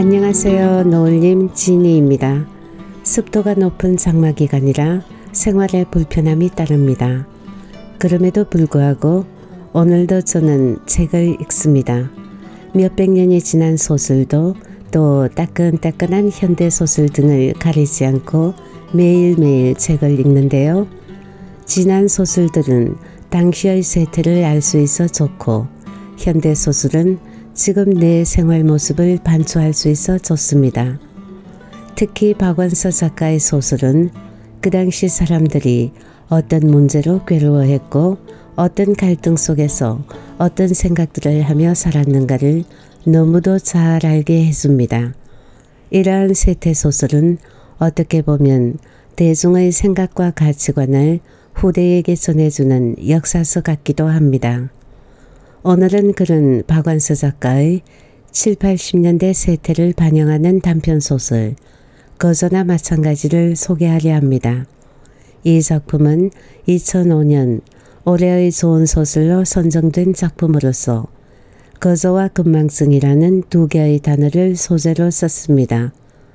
안녕하세요. 노을님 지니입니다. 습도가 높은 장마 기간이라 생활에 불편함이 따릅니다. 그럼에도 불구하고 오늘도 저는 책을 읽습니다. 몇백 년이 지난 소설도 또 따끈따끈한 현대소설 등을 가리지 않고 매일매일 책을 읽는데요. 지난 소설들은 당시의 세태를 알 수 있어 좋고 현대소설은 지금 내 생활 모습을 반추할 수 있어 좋습니다. 특히 박완서 작가의 소설은 그 당시 사람들이 어떤 문제로 괴로워했고 어떤 갈등 속에서 어떤 생각들을 하며 살았는가를 너무도 잘 알게 해줍니다. 이러한 세태 소설은 어떻게 보면 대중의 생각과 가치관을 후대에게 전해주는 역사서 같기도 합니다. 오늘은 그런 박완서 작가의 7, 80년대 세태를 반영하는 단편소설 거저나 마찬가지를 소개하려 합니다. 이 작품은 2005년 올해의 좋은 소설로 선정된 작품으로서 거저와 금망증이라는 두 개의 단어를 소재로 썼습니다.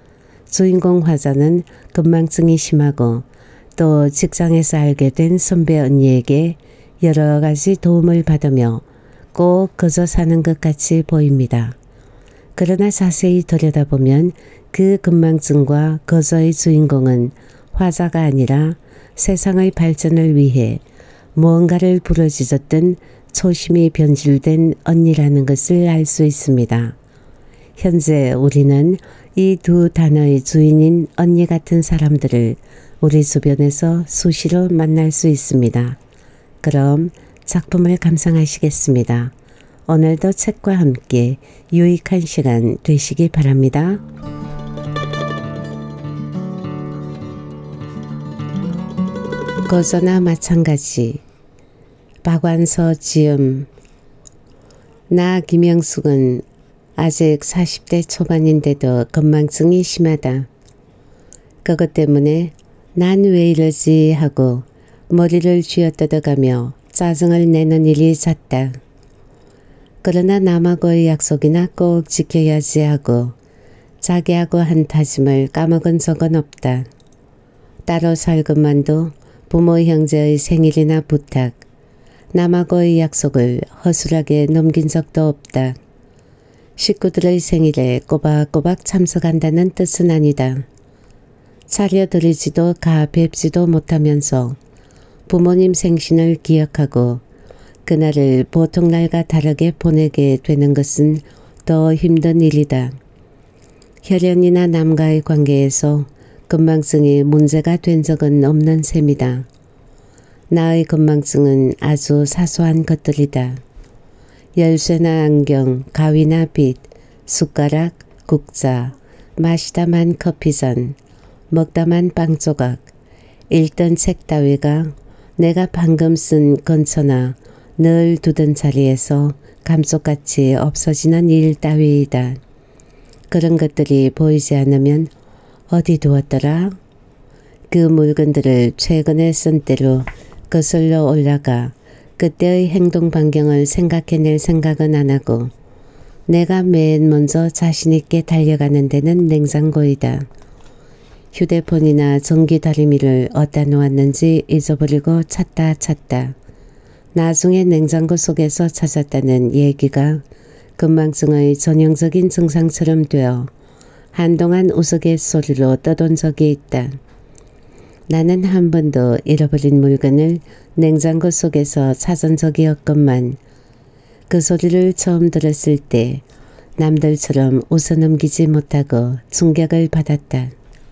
주인공 화자는 금망증이 심하고 또 직장에서 알게 된 선배 언니에게 여러 가지 도움을 받으며 꼭 거저 사는 것 같이 보입니다. 그러나 자세히 들여다보면 그 금망증과 거저의 주인공은 화자가 아니라 세상의 발전을 위해 무언가를 부르짖었던 초심이 변질된 언니라는 것을 알 수 있습니다. 현재 우리는 이 두 단어의 주인인 언니 같은 사람들을 우리 주변에서 수시로 만날 수 있습니다. 그럼 작품을 감상하시겠습니다. 오늘도 책과 함께 유익한 시간 되시기 바랍니다. 거저나 마찬가지. 박완서 지음. 나 김영숙은 아직 40대 초반인데도 건망증이 심하다. 그것 때문에 난 왜 이러지 하고 머리를 쥐어뜯어가며 짜증을 내는 일이 잦다. 그러나 남하고의 약속이나 꼭 지켜야지 하고 자기하고 한 다짐을 까먹은 적은 없다. 따로 살건만도 부모 형제의 생일이나 부탁, 남하고의 약속을 허술하게 넘긴 적도 없다. 식구들의 생일에 꼬박꼬박 참석한다는 뜻은 아니다. 차려드리지도 가 뵙지도 못하면서 부모님 생신을 기억하고 그날을 보통 날과 다르게 보내게 되는 것은 더 힘든 일이다. 혈연이나 남과의 관계에서 건망증이 문제가 된 적은 없는 셈이다. 나의 건망증은 아주 사소한 것들이다. 열쇠나 안경, 가위나 빗, 숟가락, 국자, 마시다만 커피잔, 먹다만 빵 조각, 읽던 책 따위가 내가 방금 쓴 건처나 늘 두던 자리에서 감쪽같이 없어지는 일 따위이다. 그런 것들이 보이지 않으면 어디 두었더라? 그 물건들을 최근에 쓴 때로 거슬러 올라가 그때의 행동 반경을 생각해낼 생각은 안 하고 내가 맨 먼저 자신있게 달려가는 데는 냉장고이다. 휴대폰이나 전기 다리미를 어디다 놓았는지 잊어버리고 찾다. 나중에 냉장고 속에서 찾았다는 얘기가 건망증의 전형적인 증상처럼 되어 한동안 우스갯소리로 떠돈 적이 있다. 나는 한 번도 잃어버린 물건을 냉장고 속에서 찾은 적이 없건만 그 소리를 처음 들었을 때 남들처럼 웃어넘기지 못하고 충격을 받았다.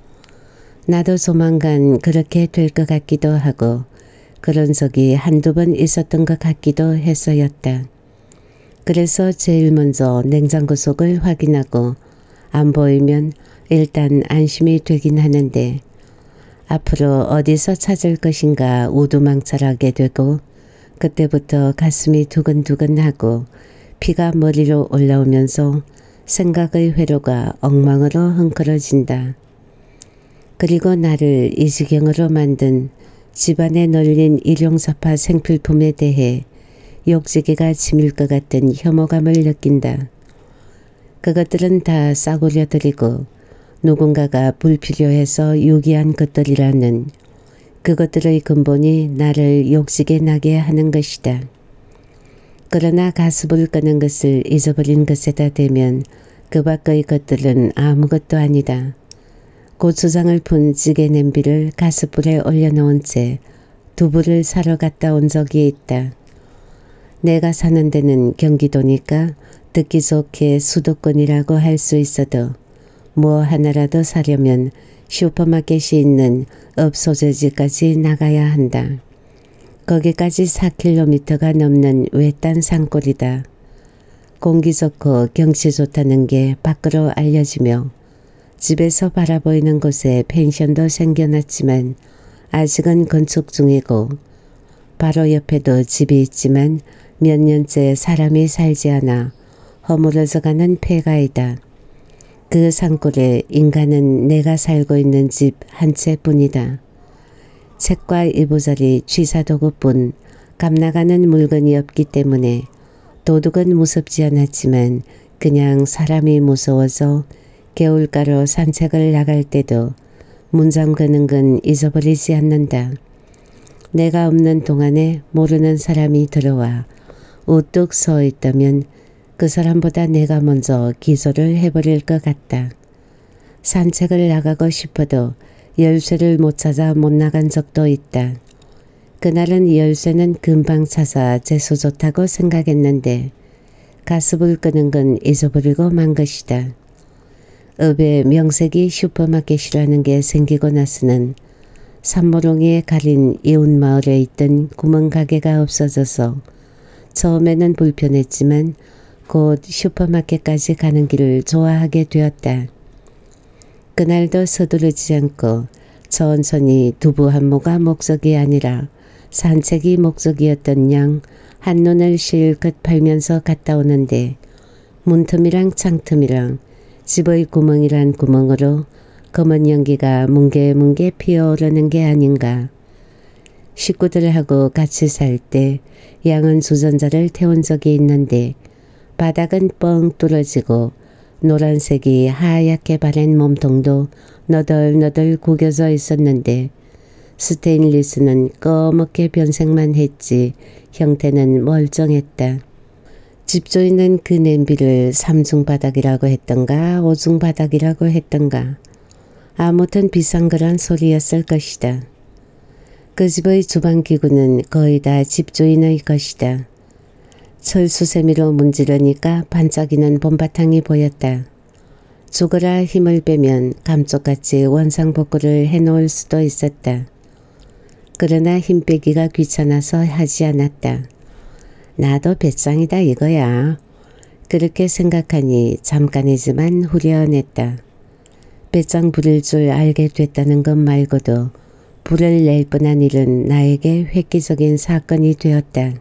나도 조만간 그렇게 될 것 같기도 하고 그런 적이 한두 번 있었던 것 같기도 해서였다. 그래서 제일 먼저 냉장고 속을 확인하고 안 보이면 일단 안심이 되긴 하는데 앞으로 어디서 찾을 것인가 우두망찰하게 되고 그때부터 가슴이 두근두근하고 피가 머리로 올라오면서 생각의 회로가 엉망으로 헝클어진다. 그리고 나를 이 지경으로 만든 집안에 널린 일용사파 생필품에 대해 욕지기가 치밀 것 같은 혐오감을 느낀다. 그것들은 다 싸구려 들이고 누군가가 불필요해서 유기한 것들이라는 그것들의 근본이 나를 욕지게 나게 하는 것이다. 그러나 가습을 끄는 것을 잊어버린 것에다 대면 그 밖의 것들은 아무것도 아니다. 고추장을 푼 찌개 냄비를 가스불에 올려놓은 채 두부를 사러 갔다 온 적이 있다. 내가 사는 데는 경기도니까 듣기 좋게 수도권이라고 할 수 있어도 뭐 하나라도 사려면 슈퍼마켓이 있는 읍소재지까지 나가야 한다. 거기까지 4km가 넘는 외딴 산골이다. 공기 좋고 경치 좋다는 게 밖으로 알려지며 집에서 바라보이는 곳에 펜션도 생겨났지만 아직은 건축 중이고 바로 옆에도 집이 있지만 몇 년째 사람이 살지 않아 허물어져가는 폐가이다. 그 산골에 인간은 내가 살고 있는 집 한 채뿐이다. 책과 이부자리 취사도구뿐 값나가는 물건이 없기 때문에 도둑은 무섭지 않았지만 그냥 사람이 무서워서 개울가로 산책을 나갈 때도 문 잠그는 건 잊어버리지 않는다. 내가 없는 동안에 모르는 사람이 들어와 우뚝 서 있다면 그 사람보다 내가 먼저 기소를 해버릴 것 같다. 산책을 나가고 싶어도 열쇠를 못 찾아 못 나간 적도 있다. 그날은 열쇠는 금방 찾아 재수 좋다고 생각했는데 가습을 끄는 건 잊어버리고 만 것이다. 읍에 명색이 슈퍼마켓이라는 게 생기고 나서는 산모롱이에 가린 이웃마을에 있던 구멍가게가 없어져서 처음에는 불편했지만 곧 슈퍼마켓까지 가는 길을 좋아하게 되었다. 그날도 서두르지 않고 천천히 두부 한 모가 목적이 아니라 산책이 목적이었던 양 한눈을 실컷 팔면서 갔다 오는데 문틈이랑 창틈이랑 집의 구멍이란 구멍으로 검은 연기가 뭉게뭉게 피어오르는 게 아닌가. 식구들하고 같이 살 때 양은 주전자를 태운 적이 있는데 바닥은 뻥 뚫어지고 노란색이 하얗게 바랜 몸통도 너덜너덜 구겨져 있었는데 스테인리스는 꺼멓게 변색만 했지 형태는 멀쩡했다. 집주인은 그 냄비를 삼중바닥이라고 했던가 오중바닥이라고 했던가 아무튼 비싼 거란 소리였을 것이다. 그 집의 주방기구는 거의 다 집주인의 것이다. 철수세미로 문지르니까 반짝이는 봄바탕이 보였다. 죽어라 힘을 빼면 감쪽같이 원상복구를 해놓을 수도 있었다. 그러나 힘 빼기가 귀찮아서 하지 않았다. 나도 배짱이다 이거야. 그렇게 생각하니 잠깐이지만 후련했다. 배짱 부릴 줄 알게 됐다는 것 말고도 불을 낼 뻔한 일은 나에게 획기적인 사건이 되었다.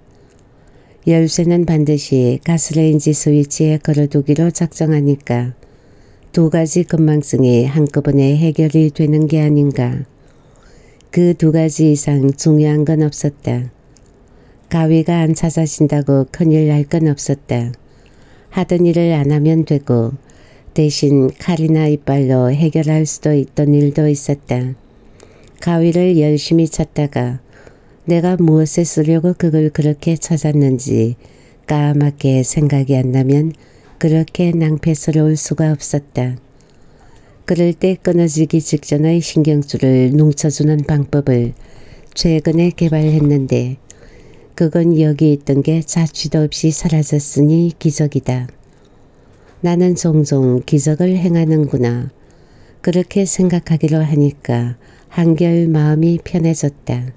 열쇠는 반드시 가스레인지 스위치에 걸어두기로 작정하니까 두 가지 건망증이 한꺼번에 해결이 되는 게 아닌가. 그 두 가지 이상 중요한 건 없었다. 가위가 안 찾아진다고 큰일 날 건 없었다. 하던 일을 안 하면 되고 대신 칼이나 이빨로 해결할 수도 있던 일도 있었다. 가위를 열심히 찾다가 내가 무엇에 쓰려고 그걸 그렇게 찾았는지 까맣게 생각이 안 나면 그렇게 낭패스러울 수가 없었다. 그럴 때 끊어지기 직전의 신경줄을 뭉쳐주는 방법을 최근에 개발했는데 그건 여기 있던 게 자취도 없이 사라졌으니 기적이다. 나는 종종 기적을 행하는구나. 그렇게 생각하기로 하니까 한결 마음이 편해졌다.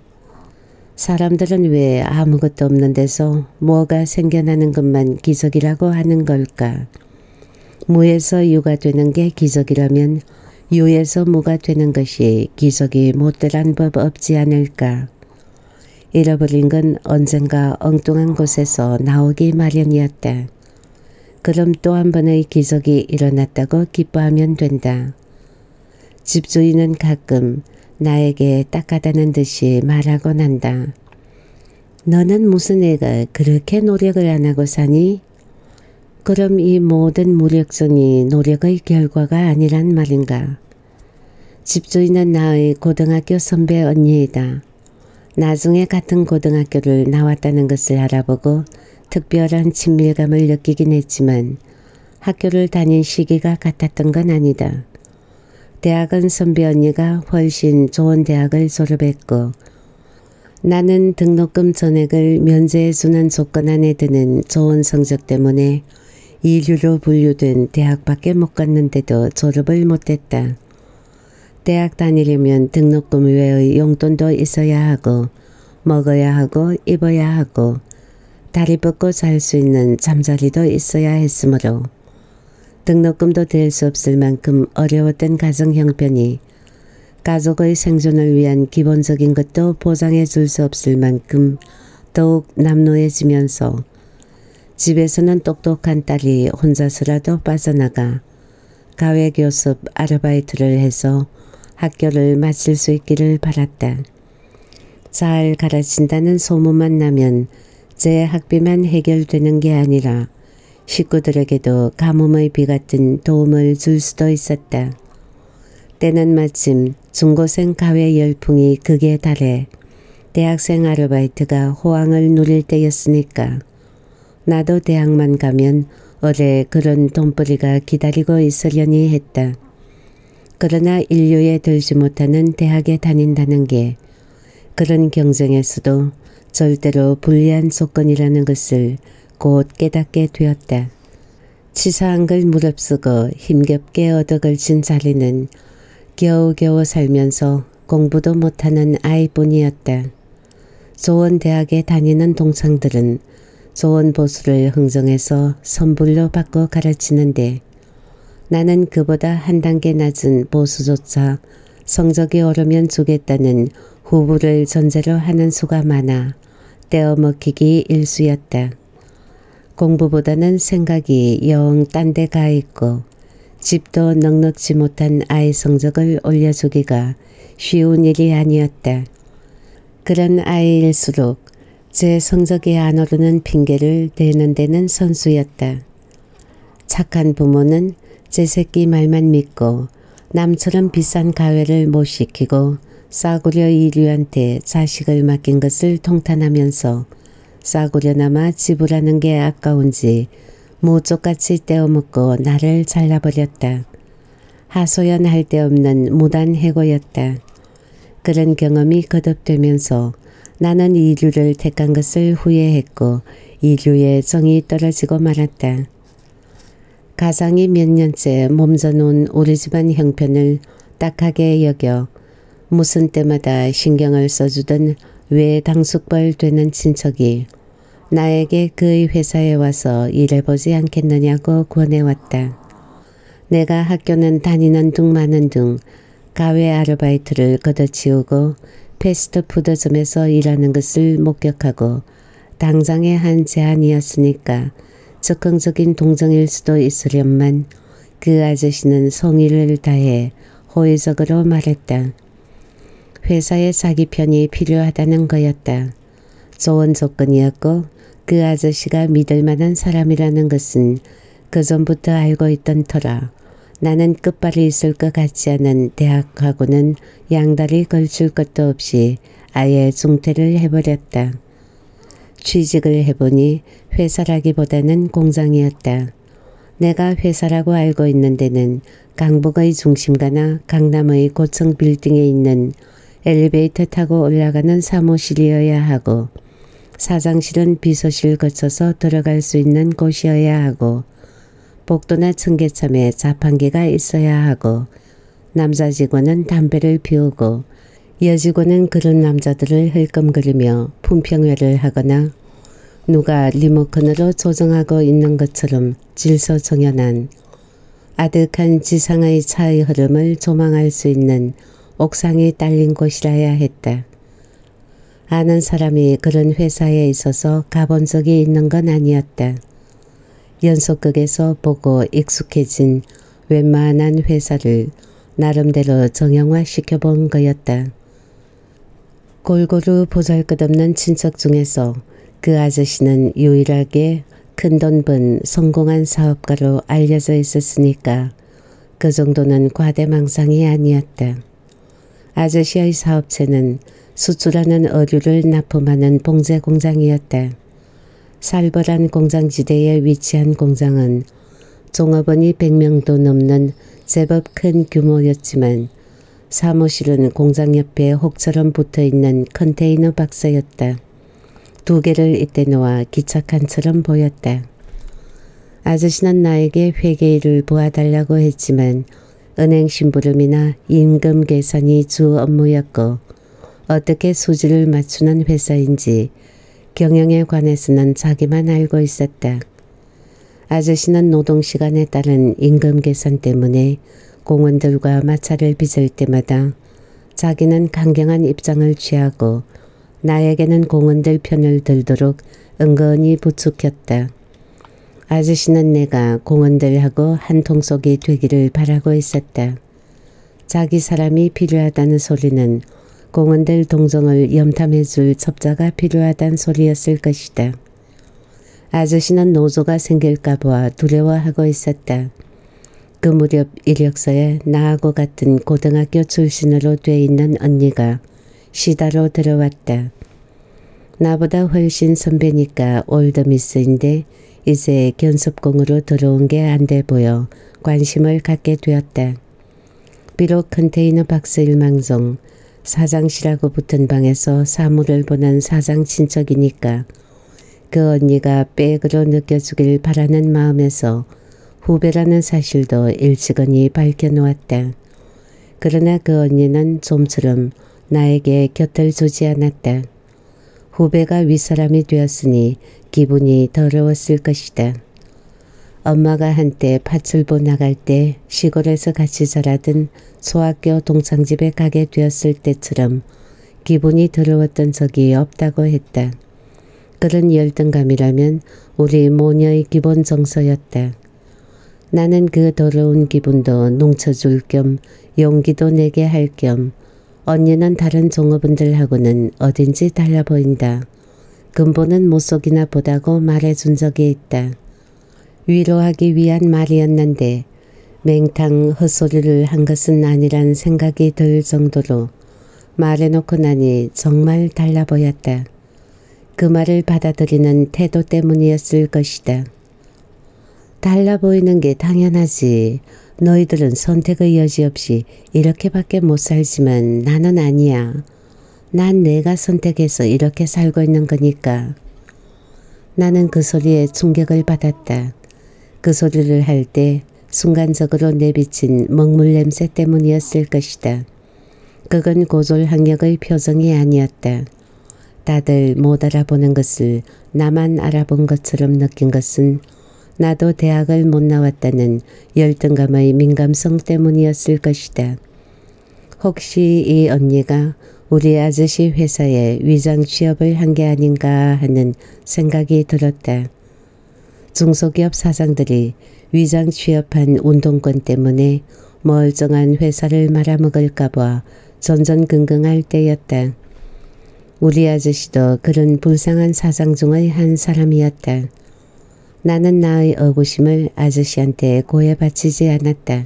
사람들은 왜 아무것도 없는 데서 뭐가 생겨나는 것만 기적이라고 하는 걸까? 무에서 유가 되는 게 기적이라면 유에서 무가 되는 것이 기적이 못 되란 법 없지 않을까? 잃어버린 건 언젠가 엉뚱한 곳에서 나오기 마련이었다. 그럼 또 한 번의 기적이 일어났다고 기뻐하면 된다. 집주인은 가끔 나에게 딱하다는 듯이 말하곤 한다. 너는 무슨 애가 그렇게 노력을 안 하고 사니? 그럼 이 모든 무력성이 노력의 결과가 아니란 말인가. 집주인은 나의 고등학교 선배 언니이다. 나중에 같은 고등학교를 나왔다는 것을 알아보고 특별한 친밀감을 느끼긴 했지만 학교를 다닌 시기가 같았던 건 아니다. 대학은 선배 언니가 훨씬 좋은 대학을 졸업했고 나는 등록금 전액을 면제해주는 조건 안에 드는 좋은 성적 때문에 이류로 분류된 대학밖에 못 갔는데도 졸업을 못했다. 대학 다니려면 등록금 외의 용돈도 있어야 하고 먹어야 하고 입어야 하고 다리 뻗고 잘 수 있는 잠자리도 있어야 했으므로 등록금도 될 수 없을 만큼 어려웠던 가정 형편이 가족의 생존을 위한 기본적인 것도 보장해 줄 수 없을 만큼 더욱 남루해지면서 집에서는 똑똑한 딸이 혼자서라도 빠져나가 가외교습 아르바이트를 해서 학교를 마칠 수 있기를 바랐다. 잘 가르친다는 소문만 나면 제 학비만 해결되는 게 아니라 식구들에게도 가뭄의 비 같은 도움을 줄 수도 있었다. 때는 마침 중고생 가외 열풍이 극에 달해 대학생 아르바이트가 호황을 누릴 때였으니까 나도 대학만 가면 오래 그런 돈벌이가 기다리고 있으려니 했다. 그러나 인류에 들지 못하는 대학에 다닌다는 게 그런 경쟁에서도 절대로 불리한 조건이라는 것을 곧 깨닫게 되었다. 치사한 걸 무릅쓰고 힘겹게 얻어걸친 자리는 겨우겨우 살면서 공부도 못하는 아이뿐이었다. 좋은 대학에 다니는 동창들은 좋은 보수를 흥정해서 선불로 받고 가르치는데 나는 그보다 한 단계 낮은 보수조차 성적이 오르면 주겠다는 후부를 전제로 하는 수가 많아 떼어먹히기 일쑤였다. 공부보다는 생각이 영 딴 데 가 있고 집도 넉넉지 못한 아이 성적을 올려주기가 쉬운 일이 아니었다. 그런 아이일수록 제 성적이 안 오르는 핑계를 대는 데는 선수였다. 착한 부모는 제 새끼 말만 믿고 남처럼 비싼 가외를 못 시키고 싸구려 이류한테 자식을 맡긴 것을 통탄하면서 싸구려나마 지불하는 게 아까운지 무쪽같이 떼어먹고 나를 잘라버렸다. 하소연할 데 없는 무단 해고였다. 그런 경험이 거듭되면서 나는 이류를 택한 것을 후회했고 이류의 정이 떨어지고 말았다. 가장이 몇 년째 몸져놓은 우리 집안 형편을 딱하게 여겨 무슨 때마다 신경을 써주던 외당숙벌 되는 친척이 나에게 그의 회사에 와서 일해보지 않겠느냐고 권해왔다. 내가 학교는 다니는 둥 마는 둥 가외 아르바이트를 걷어치우고 패스트푸드점에서 일하는 것을 목격하고 당장의 한 제안이었으니까 적극적인 동정일 수도 있으련만 그 아저씨는 성의를 다해 호의적으로 말했다. 회사에 자기 편이 필요하다는 거였다. 좋은 조건이었고 그 아저씨가 믿을 만한 사람이라는 것은 그전부터 알고 있던 터라 나는 끝발이 있을 것 같지 않은 대학하고는 양다리 걸칠 것도 없이 아예 중퇴를 해버렸다. 취직을 해보니 회사라기보다는 공장이었다. 내가 회사라고 알고 있는 데는 강북의 중심가나 강남의 고층 빌딩에 있는 엘리베이터 타고 올라가는 사무실이어야 하고 사장실은 비서실 거쳐서 들어갈 수 있는 곳이어야 하고 복도나 청계참에 자판기가 있어야 하고 남자 직원은 담배를 피우고 여직원은 그런 남자들을 흘끔거리며 품평회를 하거나 누가 리모컨으로 조정하고 있는 것처럼 질서정연한 아득한 지상의 차의 흐름을 조망할 수 있는 옥상이 딸린 곳이라야 했다. 아는 사람이 그런 회사에 있어서 가본 적이 있는 건 아니었다. 연속극에서 보고 익숙해진 웬만한 회사를 나름대로 정형화시켜본 거였다. 골고루 보잘것없는 친척 중에서 그 아저씨는 유일하게 큰돈 번 성공한 사업가로 알려져 있었으니까 그 정도는 과대망상이 아니었다. 아저씨의 사업체는 수출하는 어류를 납품하는 봉제 공장이었다. 살벌한 공장지대에 위치한 공장은 종업원이 100명도 넘는 제법 큰 규모였지만 사무실은 공장 옆에 혹처럼 붙어있는 컨테이너 박스였다. 2개를 잇대 놓아 기차칸처럼 보였다. 아저씨는 나에게 회계일을 보아달라고 했지만 은행 심부름이나 임금 계산이 주 업무였고 어떻게 수지를 맞추는 회사인지 경영에 관해서는 자기만 알고 있었다. 아저씨는 노동시간에 따른 임금 계산 때문에 공원들과 마찰을 빚을 때마다 자기는 강경한 입장을 취하고 나에게는 공원들 편을 들도록 은근히 부추겼다. 아저씨는 내가 공원들하고 한 통속이 되기를 바라고 있었다. 자기 사람이 필요하다는 소리는 공원들 동정을 염탐해줄 첩자가 필요하다는 소리였을 것이다. 아저씨는 노조가 생길까 봐 두려워하고 있었다. 그 무렵 이력서에 나하고 같은 고등학교 출신으로 돼 있는 언니가 시다로 들어왔다. 나보다 훨씬 선배니까 올드미스인데 이제 견습공으로 들어온 게 안 돼 보여 관심을 갖게 되었다. 비록 컨테이너 박스 일망종 사장실하고 붙은 방에서 사물을 보는 사장 친척이니까 그 언니가 백으로 느껴주길 바라는 마음에서 후배라는 사실도 일찍이 밝혀놓았다. 그러나 그 언니는 좀처럼 나에게 곁을 주지 않았다. 후배가 윗사람이 되었으니 기분이 더러웠을 것이다. 엄마가 한때 파출부 나갈 때 시골에서 같이 자라던 소학교 동창집에 가게 되었을 때처럼 기분이 더러웠던 적이 없다고 했다. 그런 열등감이라면 우리 모녀의 기본 정서였다. 나는 그 더러운 기분도 농쳐줄 겸 용기도 내게 할 겸 언니는 다른 종업원들하고는 어딘지 달라 보인다. 근본은 못속이나 보다고 말해준 적이 있다. 위로하기 위한 말이었는데 맹탕 헛소리를 한 것은 아니란 생각이 들 정도로 말해놓고 나니 정말 달라 보였다. 그 말을 받아들이는 태도 때문이었을 것이다. 달라 보이는 게 당연하지. 너희들은 선택의 여지 없이 이렇게밖에 못 살지만 나는 아니야. 난 내가 선택해서 이렇게 살고 있는 거니까. 나는 그 소리에 충격을 받았다. 그 소리를 할 때 순간적으로 내비친 먹물 냄새 때문이었을 것이다. 그건 고졸학력의 표정이 아니었다. 다들 못 알아보는 것을 나만 알아본 것처럼 느낀 것은 나도 대학을 못 나왔다는 열등감의 민감성 때문이었을 것이다. 혹시 이 언니가 우리 아저씨 회사에 위장 취업을 한 게 아닌가 하는 생각이 들었다. 중소기업 사장들이 위장 취업한 운동권 때문에 멀쩡한 회사를 말아먹을까 봐 전전긍긍할 때였다. 우리 아저씨도 그런 불쌍한 사장 중의 한 사람이었다. 나는 나의 억울심을 아저씨한테 고해 바치지 않았다.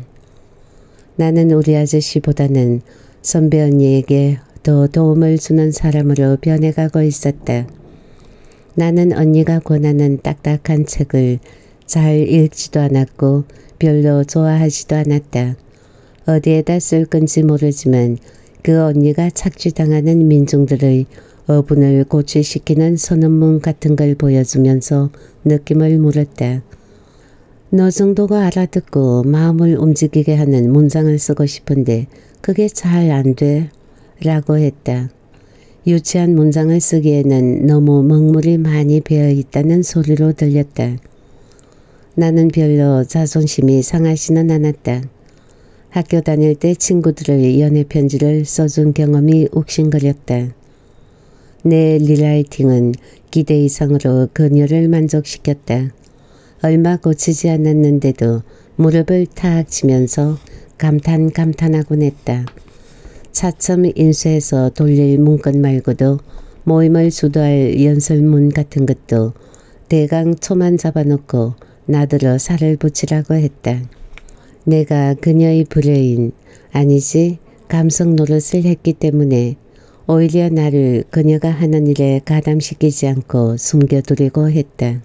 나는 우리 아저씨보다는 선배 언니에게 더 도움을 주는 사람으로 변해가고 있었다. 나는 언니가 권하는 딱딱한 책을 잘 읽지도 않았고 별로 좋아하지도 않았다. 어디에다 쓸 건지 모르지만 그 언니가 착취당하는 민중들의 어분을 고취시키는 선언문 같은 걸 보여주면서 느낌을 물었다. 너 정도가 알아듣고 마음을 움직이게 하는 문장을 쓰고 싶은데 그게 잘 안 돼? 라고 했다. 유치한 문장을 쓰기에는 너무 먹물이 많이 배어 있다는 소리로 들렸다. 나는 별로 자존심이 상하지는 않았다. 학교 다닐 때 친구들의 연애 편지를 써준 경험이 욱신거렸다. 내 리라이팅은 기대 이상으로 그녀를 만족시켰다. 얼마 고치지 않았는데도 무릎을 탁 치면서 감탄하곤 했다. 차츰 인쇄해서 돌릴 문건 말고도 모임을 주도할 연설문 같은 것도 대강 초만 잡아놓고 나더러 살을 붙이라고 했다. 내가 그녀의 불효인, 아니지 감성 노릇을 했기 때문에 오히려 나를 그녀가 하는 일에 가담시키지 않고 숨겨두려고 했다.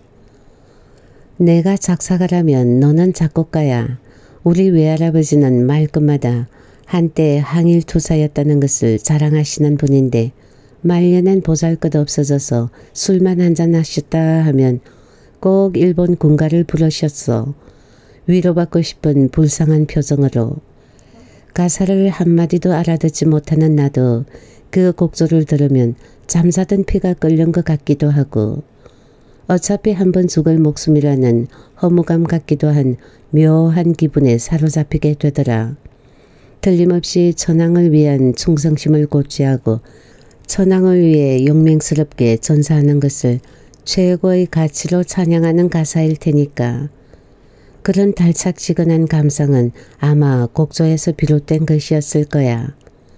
내가 작사가라면 너는 작곡가야. 우리 외할아버지는 말끝마다 한때 항일투사였다는 것을 자랑하시는 분인데 말년엔 보잘것없어져서 술만 한잔 하셨다 하면 꼭 일본 군가를 부르셨어. 위로받고 싶은 불쌍한 표정으로. 가사를 한마디도 알아듣지 못하는 나도 그 곡조를 들으면 잠자던 피가 끓는 것 같기도 하고 어차피 한 번 죽을 목숨이라는 허무감 같기도 한 묘한 기분에 사로잡히게 되더라. 틀림없이 천황을 위한 충성심을 고취하고 천황을 위해 용맹스럽게 전사하는 것을 최고의 가치로 찬양하는 가사일 테니까. 그런 달착지근한 감상은 아마 곡조에서 비롯된 것이었을 거야.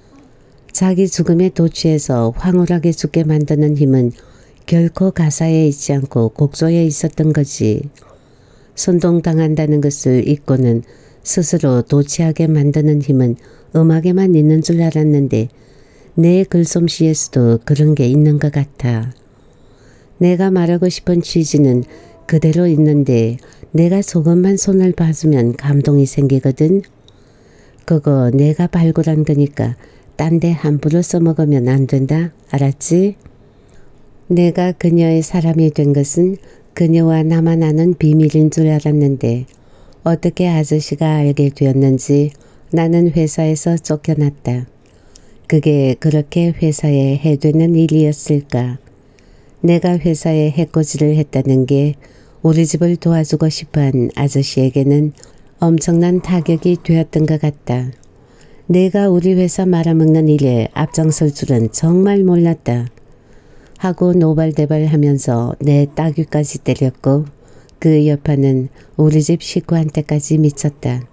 자기 죽음에 도취해서 황홀하게 죽게 만드는 힘은 결코 가사에 있지 않고 곡조에 있었던 거지. 선동당한다는 것을 잊고는 스스로 도취하게 만드는 힘은 음악에만 있는 줄 알았는데 내 글솜씨에서도 그런 게 있는 것 같아. 내가 말하고 싶은 취지는 그대로 있는데 내가 조금만 손을 봐주면 감동이 생기거든. 그거 내가 발굴한 거니까 딴 데 함부로 써먹으면 안 된다. 알았지? 내가 그녀의 사람이 된 것은 그녀와 나만 아는 비밀인 줄 알았는데 어떻게 아저씨가 알게 되었는지 나는 회사에서 쫓겨났다. 그게 그렇게 회사에 해되는 일이었을까? 내가 회사에 해코지를 했다는 게 우리 집을 도와주고 싶어한 아저씨에게는 엄청난 타격이 되었던 것 같다. 내가 우리 회사 말아먹는 일에 앞장설 줄은 정말 몰랐다. 하고 노발대발하면서 내 따귀까지 때렸고 그 여파는 우리 집 식구한테까지 미쳤다.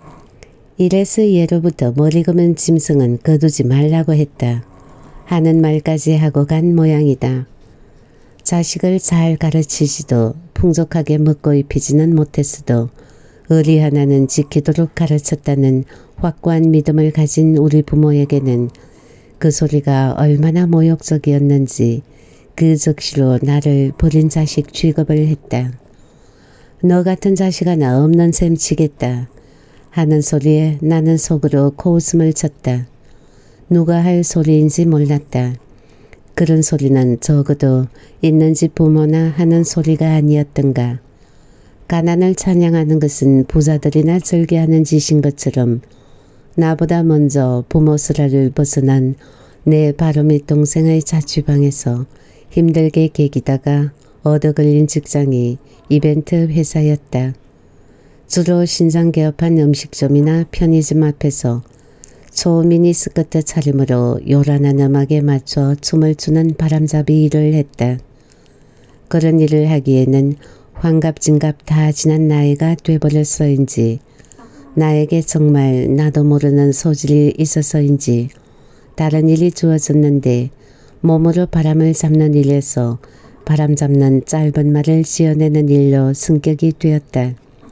이래서 예로부터 머리 검은 짐승은 거두지 말라고 했다. 하는 말까지 하고 간 모양이다. 자식을 잘 가르치지도 풍족하게 먹고 입히지는 못했어도 의리 하나는 지키도록 가르쳤다는 확고한 믿음을 가진 우리 부모에게는 그 소리가 얼마나 모욕적이었는지 그 즉시로 나를 버린 자식 취급을 했다. 너 같은 자식 하나 없는 셈 치겠다 하는 소리에 나는 속으로 코웃음을 쳤다. 누가 할 소리인지 몰랐다. 그런 소리는 적어도 있는 집 부모나 하는 소리가 아니었던가. 가난을 찬양하는 것은 부자들이나 즐겨하는 짓인 것처럼 나보다 먼저 부모 수라를 벗어난 내 바로밑 동생의 자취방에서 힘들게 개기다가 얻어 걸린 직장이 이벤트 회사였다. 주로 신상 개업한 음식점이나 편의점 앞에서 초미니 스커트 차림으로 요란한 음악에 맞춰 춤을 추는 바람잡이 일을 했다. 그런 일을 하기에는 환갑진갑 다 지난 나이가 돼버렸어인지 나에게 정말 나도 모르는 소질이 있어서인지 다른 일이 주어졌는데 몸으로 바람을 잡는 일에서 바람 잡는 짧은 말을 지어내는 일로 승격이 되었다.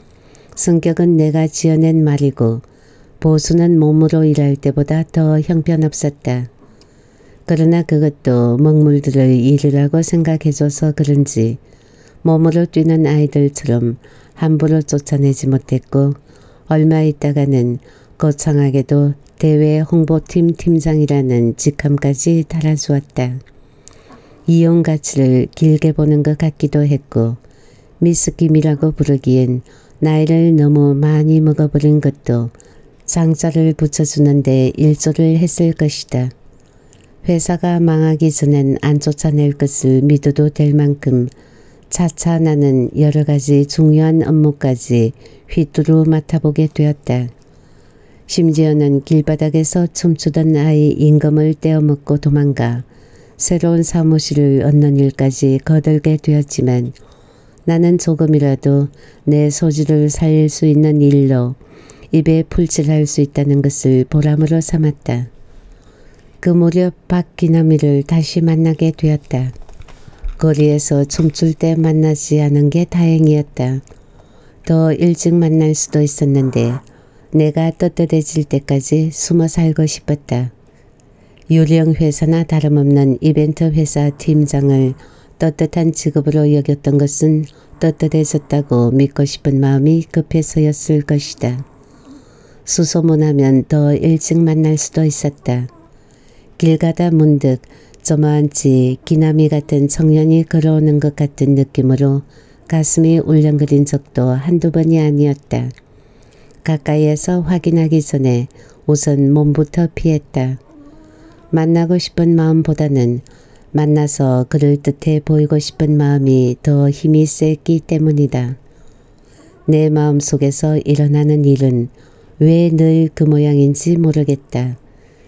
승격은 내가 지어낸 말이고 보수는 몸으로 일할 때보다 더 형편없었다. 그러나 그것도 먹물들의 일을 하고 생각해줘서 그런지 몸으로 뛰는 아이들처럼 함부로 쫓아내지 못했고 얼마 있다가는 거창하게도 대외 홍보팀 팀장이라는 직함까지 달아주었다. 이용 가치를 길게 보는 것 같기도 했고 미스김이라고 부르기엔 나이를 너무 많이 먹어버린 것도 장자를 붙여주는데 일조를 했을 것이다. 회사가 망하기 전엔 안 쫓아낼 것을 믿어도 될 만큼 차차 나는 여러 가지 중요한 업무까지 휘두루 맡아보게 되었다. 심지어는 길바닥에서 춤추던 아이 임금을 떼어먹고 도망가 새로운 사무실을 얻는 일까지 거들게 되었지만 나는 조금이라도 내 소질을 살릴 수 있는 일로 입에 풀칠할 수 있다는 것을 보람으로 삼았다. 그 무렵 박기남이를 다시 만나게 되었다. 거리에서 춤출 때 만나지 않은 게 다행이었다. 더 일찍 만날 수도 있었는데 내가 떳떳해질 때까지 숨어 살고 싶었다. 유령 회사나 다름없는 이벤트 회사 팀장을 떳떳한 직업으로 여겼던 것은 떳떳해졌다고 믿고 싶은 마음이 급해서였을 것이다. 수소문하면 더 일찍 만날 수도 있었다. 길 가다 문득 저만치 기나미 같은 청년이 걸어오는 것 같은 느낌으로 가슴이 울렁거린 적도 한두 번이 아니었다. 가까이에서 확인하기 전에 우선 몸부터 피했다. 만나고 싶은 마음보다는 만나서 그를 뜻해 보이고 싶은 마음이 더 힘이 셌기 때문이다. 내 마음속에서 일어나는 일은 왜 늘 그 모양인지 모르겠다.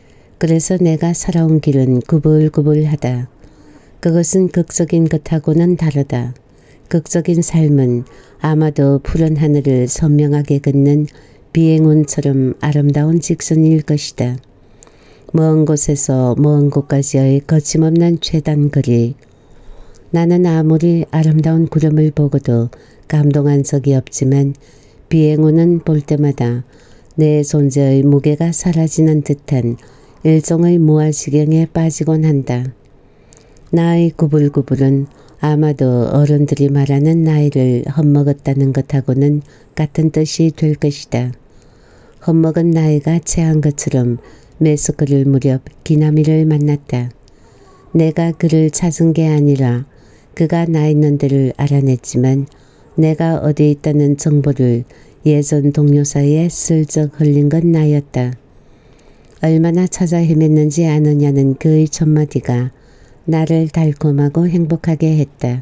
그래서 내가 살아온 길은 구불구불하다. 그것은 극적인 것하고는 다르다. 극적인 삶은 아마도 푸른 하늘을 선명하게 긋는 비행운처럼 아름다운 직선일 것이다. 먼 곳에서 먼 곳까지의 거침없는 최단거리. 나는 아무리 아름다운 구름을 보고도 감동한 적이 없지만 비행운은 볼 때마다 내 존재의 무게가 사라지는 듯한 일종의 무아지경에 빠지곤 한다. 나의 구불구불은 아마도 어른들이 말하는 나이를 헛먹었다는 것하고는 같은 뜻이 될 것이다. 헛먹은 나이가 채한 것처럼 메스크를 무렵 기나미를 만났다. 내가 그를 찾은 게 아니라 그가 나 있는 데를 알아냈지만 내가 어디 있다는 정보를 예전 동료 사이에 슬쩍 흘린 건 나였다. 얼마나 찾아 헤맸는지 아느냐는 그의 첫마디가 나를 달콤하고 행복하게 했다.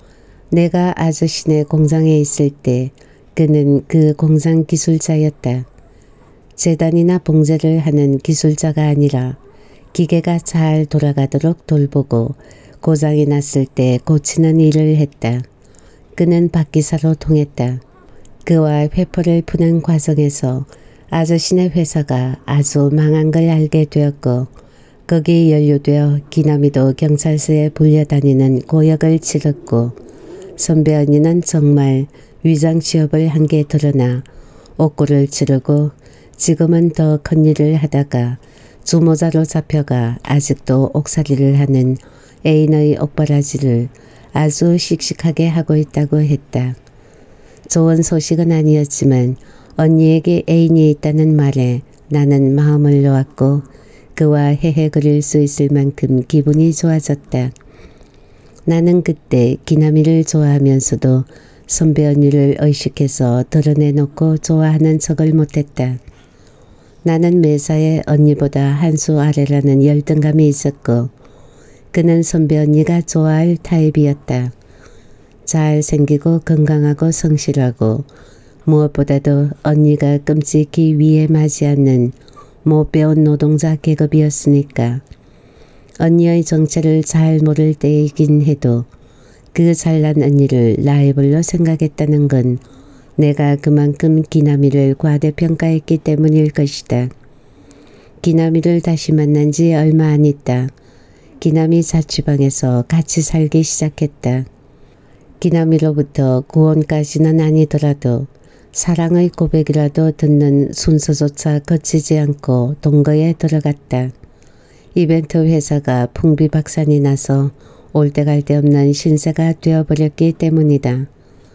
내가 아저씨네 공장에 있을 때 그는 그 공장 기술자였다. 재단이나 봉제를 하는 기술자가 아니라 기계가 잘 돌아가도록 돌보고 고장이 났을 때 고치는 일을 했다. 그는 박기사로 통했다. 그와 회포를 푸는 과정에서 아저씨네 회사가 아주 망한 걸 알게 되었고 거기에 연루되어 기나미도 경찰서에 불려다니는 고역을 치렀고 선배 언니는 정말 위장 취업을 한 게 드러나 옥고를 치르고 지금은 더 큰 일을 하다가 주모자로 잡혀가 아직도 옥살이를 하는 애인의 옥바라지를 아주 씩씩하게 하고 있다고 했다. 좋은 소식은 아니었지만 언니에게 애인이 있다는 말에 나는 마음을 놓았고 그와 헤헤 그릴 수 있을 만큼 기분이 좋아졌다. 나는 그때 기나미를 좋아하면서도 선배 언니를 의식해서 드러내놓고 좋아하는 척을 못했다. 나는 매사에 언니보다 한 수 아래라는 열등감이 있었고 그는 선배 언니가 좋아할 타입이었다. 잘생기고 건강하고 성실하고 무엇보다도 언니가 끔찍히 위에 맞지 않는 못 배운 노동자 계급이었으니까 언니의 정체를 잘 모를 때이긴 해도 그 잘난 언니를 라이벌로 생각했다는 건 내가 그만큼 기나미를 과대평가했기 때문일 것이다. 기나미를 다시 만난 지 얼마 안 있다. 기나미 자취방에서 같이 살기 시작했다. 기나미로부터 구원까지는 아니더라도 사랑의 고백이라도 듣는 순서조차 거치지 않고 동거에 들어갔다. 이벤트 회사가 풍비박산이 나서 올 데 갈 데 없는 신세가 되어버렸기 때문이다.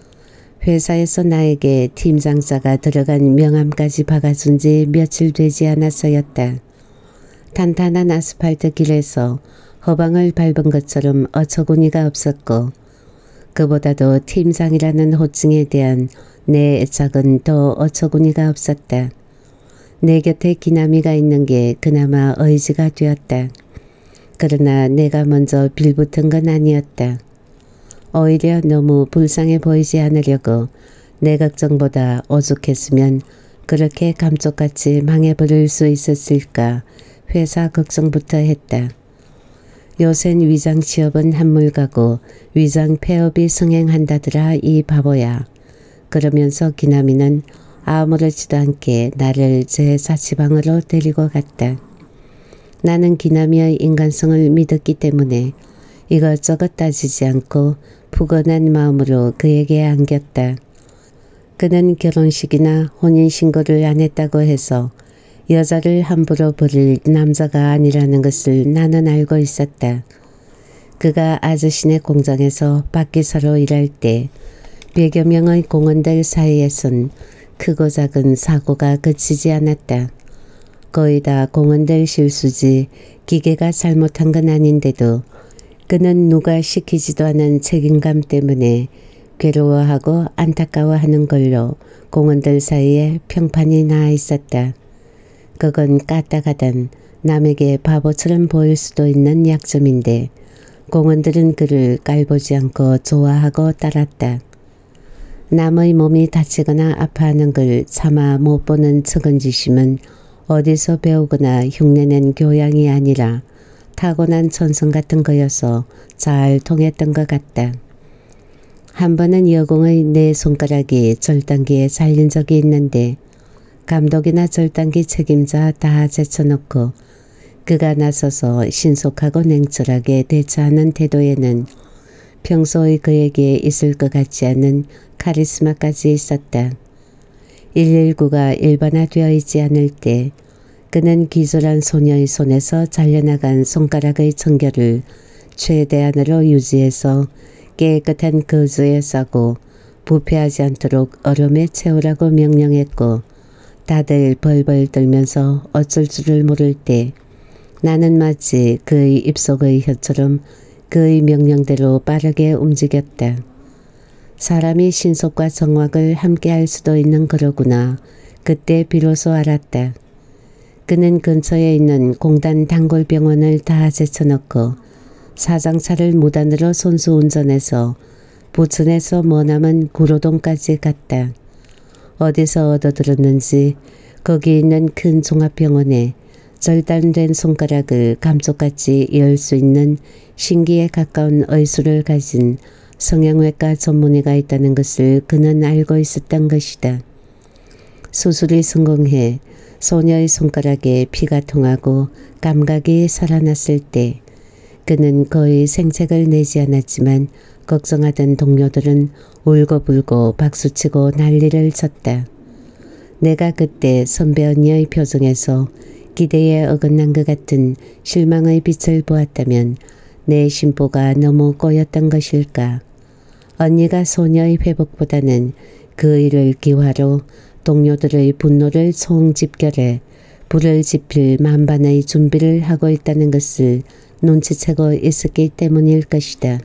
회사에서 나에게 팀장자가 들어간 명함까지 박아준 지 며칠 되지 않았어였다. 탄탄한 아스팔트 길에서 허방을 밟은 것처럼 어처구니가 없었고 그보다도 팀장이라는 호칭에 대한 내 애착은 더 어처구니가 없었다. 내 곁에 기나미가 있는 게 그나마 의지가 되었다. 그러나 내가 먼저 빌붙은 건 아니었다. 오히려 너무 불쌍해 보이지 않으려고 내 걱정보다 오죽했으면 그렇게 감쪽같이 망해버릴 수 있었을까 회사 걱정부터 했다. 요샌 위장 취업은 한물가고 위장 폐업이 성행한다더라 이 바보야. 그러면서 기나미는 아무렇지도 않게 나를 제 자취방으로 데리고 갔다. 나는 기나미의 인간성을 믿었기 때문에 이것저것 따지지 않고 푸근한 마음으로 그에게 안겼다. 그는 결혼식이나 혼인신고를 안 했다고 해서 여자를 함부로 버릴 남자가 아니라는 것을 나는 알고 있었다. 그가 아저씨네 공장에서 박기사로 일할 때 100여 명의 공원들 사이에선 크고 작은 사고가 그치지 않았다. 거의 다 공원들 실수지 기계가 잘못한 건 아닌데도 그는 누가 시키지도 않은 책임감 때문에 괴로워하고 안타까워하는 걸로 공원들 사이에 평판이 나 있었다. 그건 까딱하던 남에게 바보처럼 보일 수도 있는 약점인데 공원들은 그를 깔보지 않고 좋아하고 따랐다. 남의 몸이 다치거나 아파하는 걸 차마 못 보는 측은지심은 어디서 배우거나 흉내낸 교양이 아니라 타고난 천성 같은 거여서 잘 통했던 것 같다. 한 번은 여공의 네 손가락이 절단기에 잘린 적이 있는데 감독이나 절단기 책임자 다 제쳐놓고 그가 나서서 신속하고 냉철하게 대처하는 태도에는 평소의 그에게 있을 것 같지 않은 카리스마까지 있었다. 119가 일반화되어 있지 않을 때 그는 기절한 소녀의 손에서 잘려나간 손가락의 청결을 최대한으로 유지해서 깨끗한 거즈에 싸고 부패하지 않도록 얼음에 채우라고 명령했고 다들 벌벌 떨면서 어쩔 줄을 모를 때 나는 마치 그의 입속의 혀처럼 그의 명령대로 빠르게 움직였다. 사람이 신속과 정확을 함께 할 수도 있는 거로구나. 그때 비로소 알았다. 그는 근처에 있는 공단 단골병원을 다 제쳐놓고 사장차를 무단으로 손수 운전해서 부천에서 머나먼 구로동까지 갔다. 어디서 얻어들었는지 거기 있는 큰 종합병원에 절단된 손가락을 감쪽같이 열 수 있는 신기에 가까운 의술을 가진 성형외과 전문의가 있다는 것을 그는 알고 있었던 것이다. 수술이 성공해 소녀의 손가락에 피가 통하고 감각이 살아났을 때 그는 거의 생색을 내지 않았지만 걱정하던 동료들은 울고불고 박수치고 난리를 쳤다. 내가 그때 선배 언니의 표정에서 기대에 어긋난 것 같은 실망의 빛을 보았다면 내 심보가 너무 꼬였던 것일까. 언니가 소녀의 회복보다는 그 일을 기화로 동료들의 분노를 총집결해 불을 지필 만반의 준비를 하고 있다는 것을 눈치채고 있었기 때문일 것이다.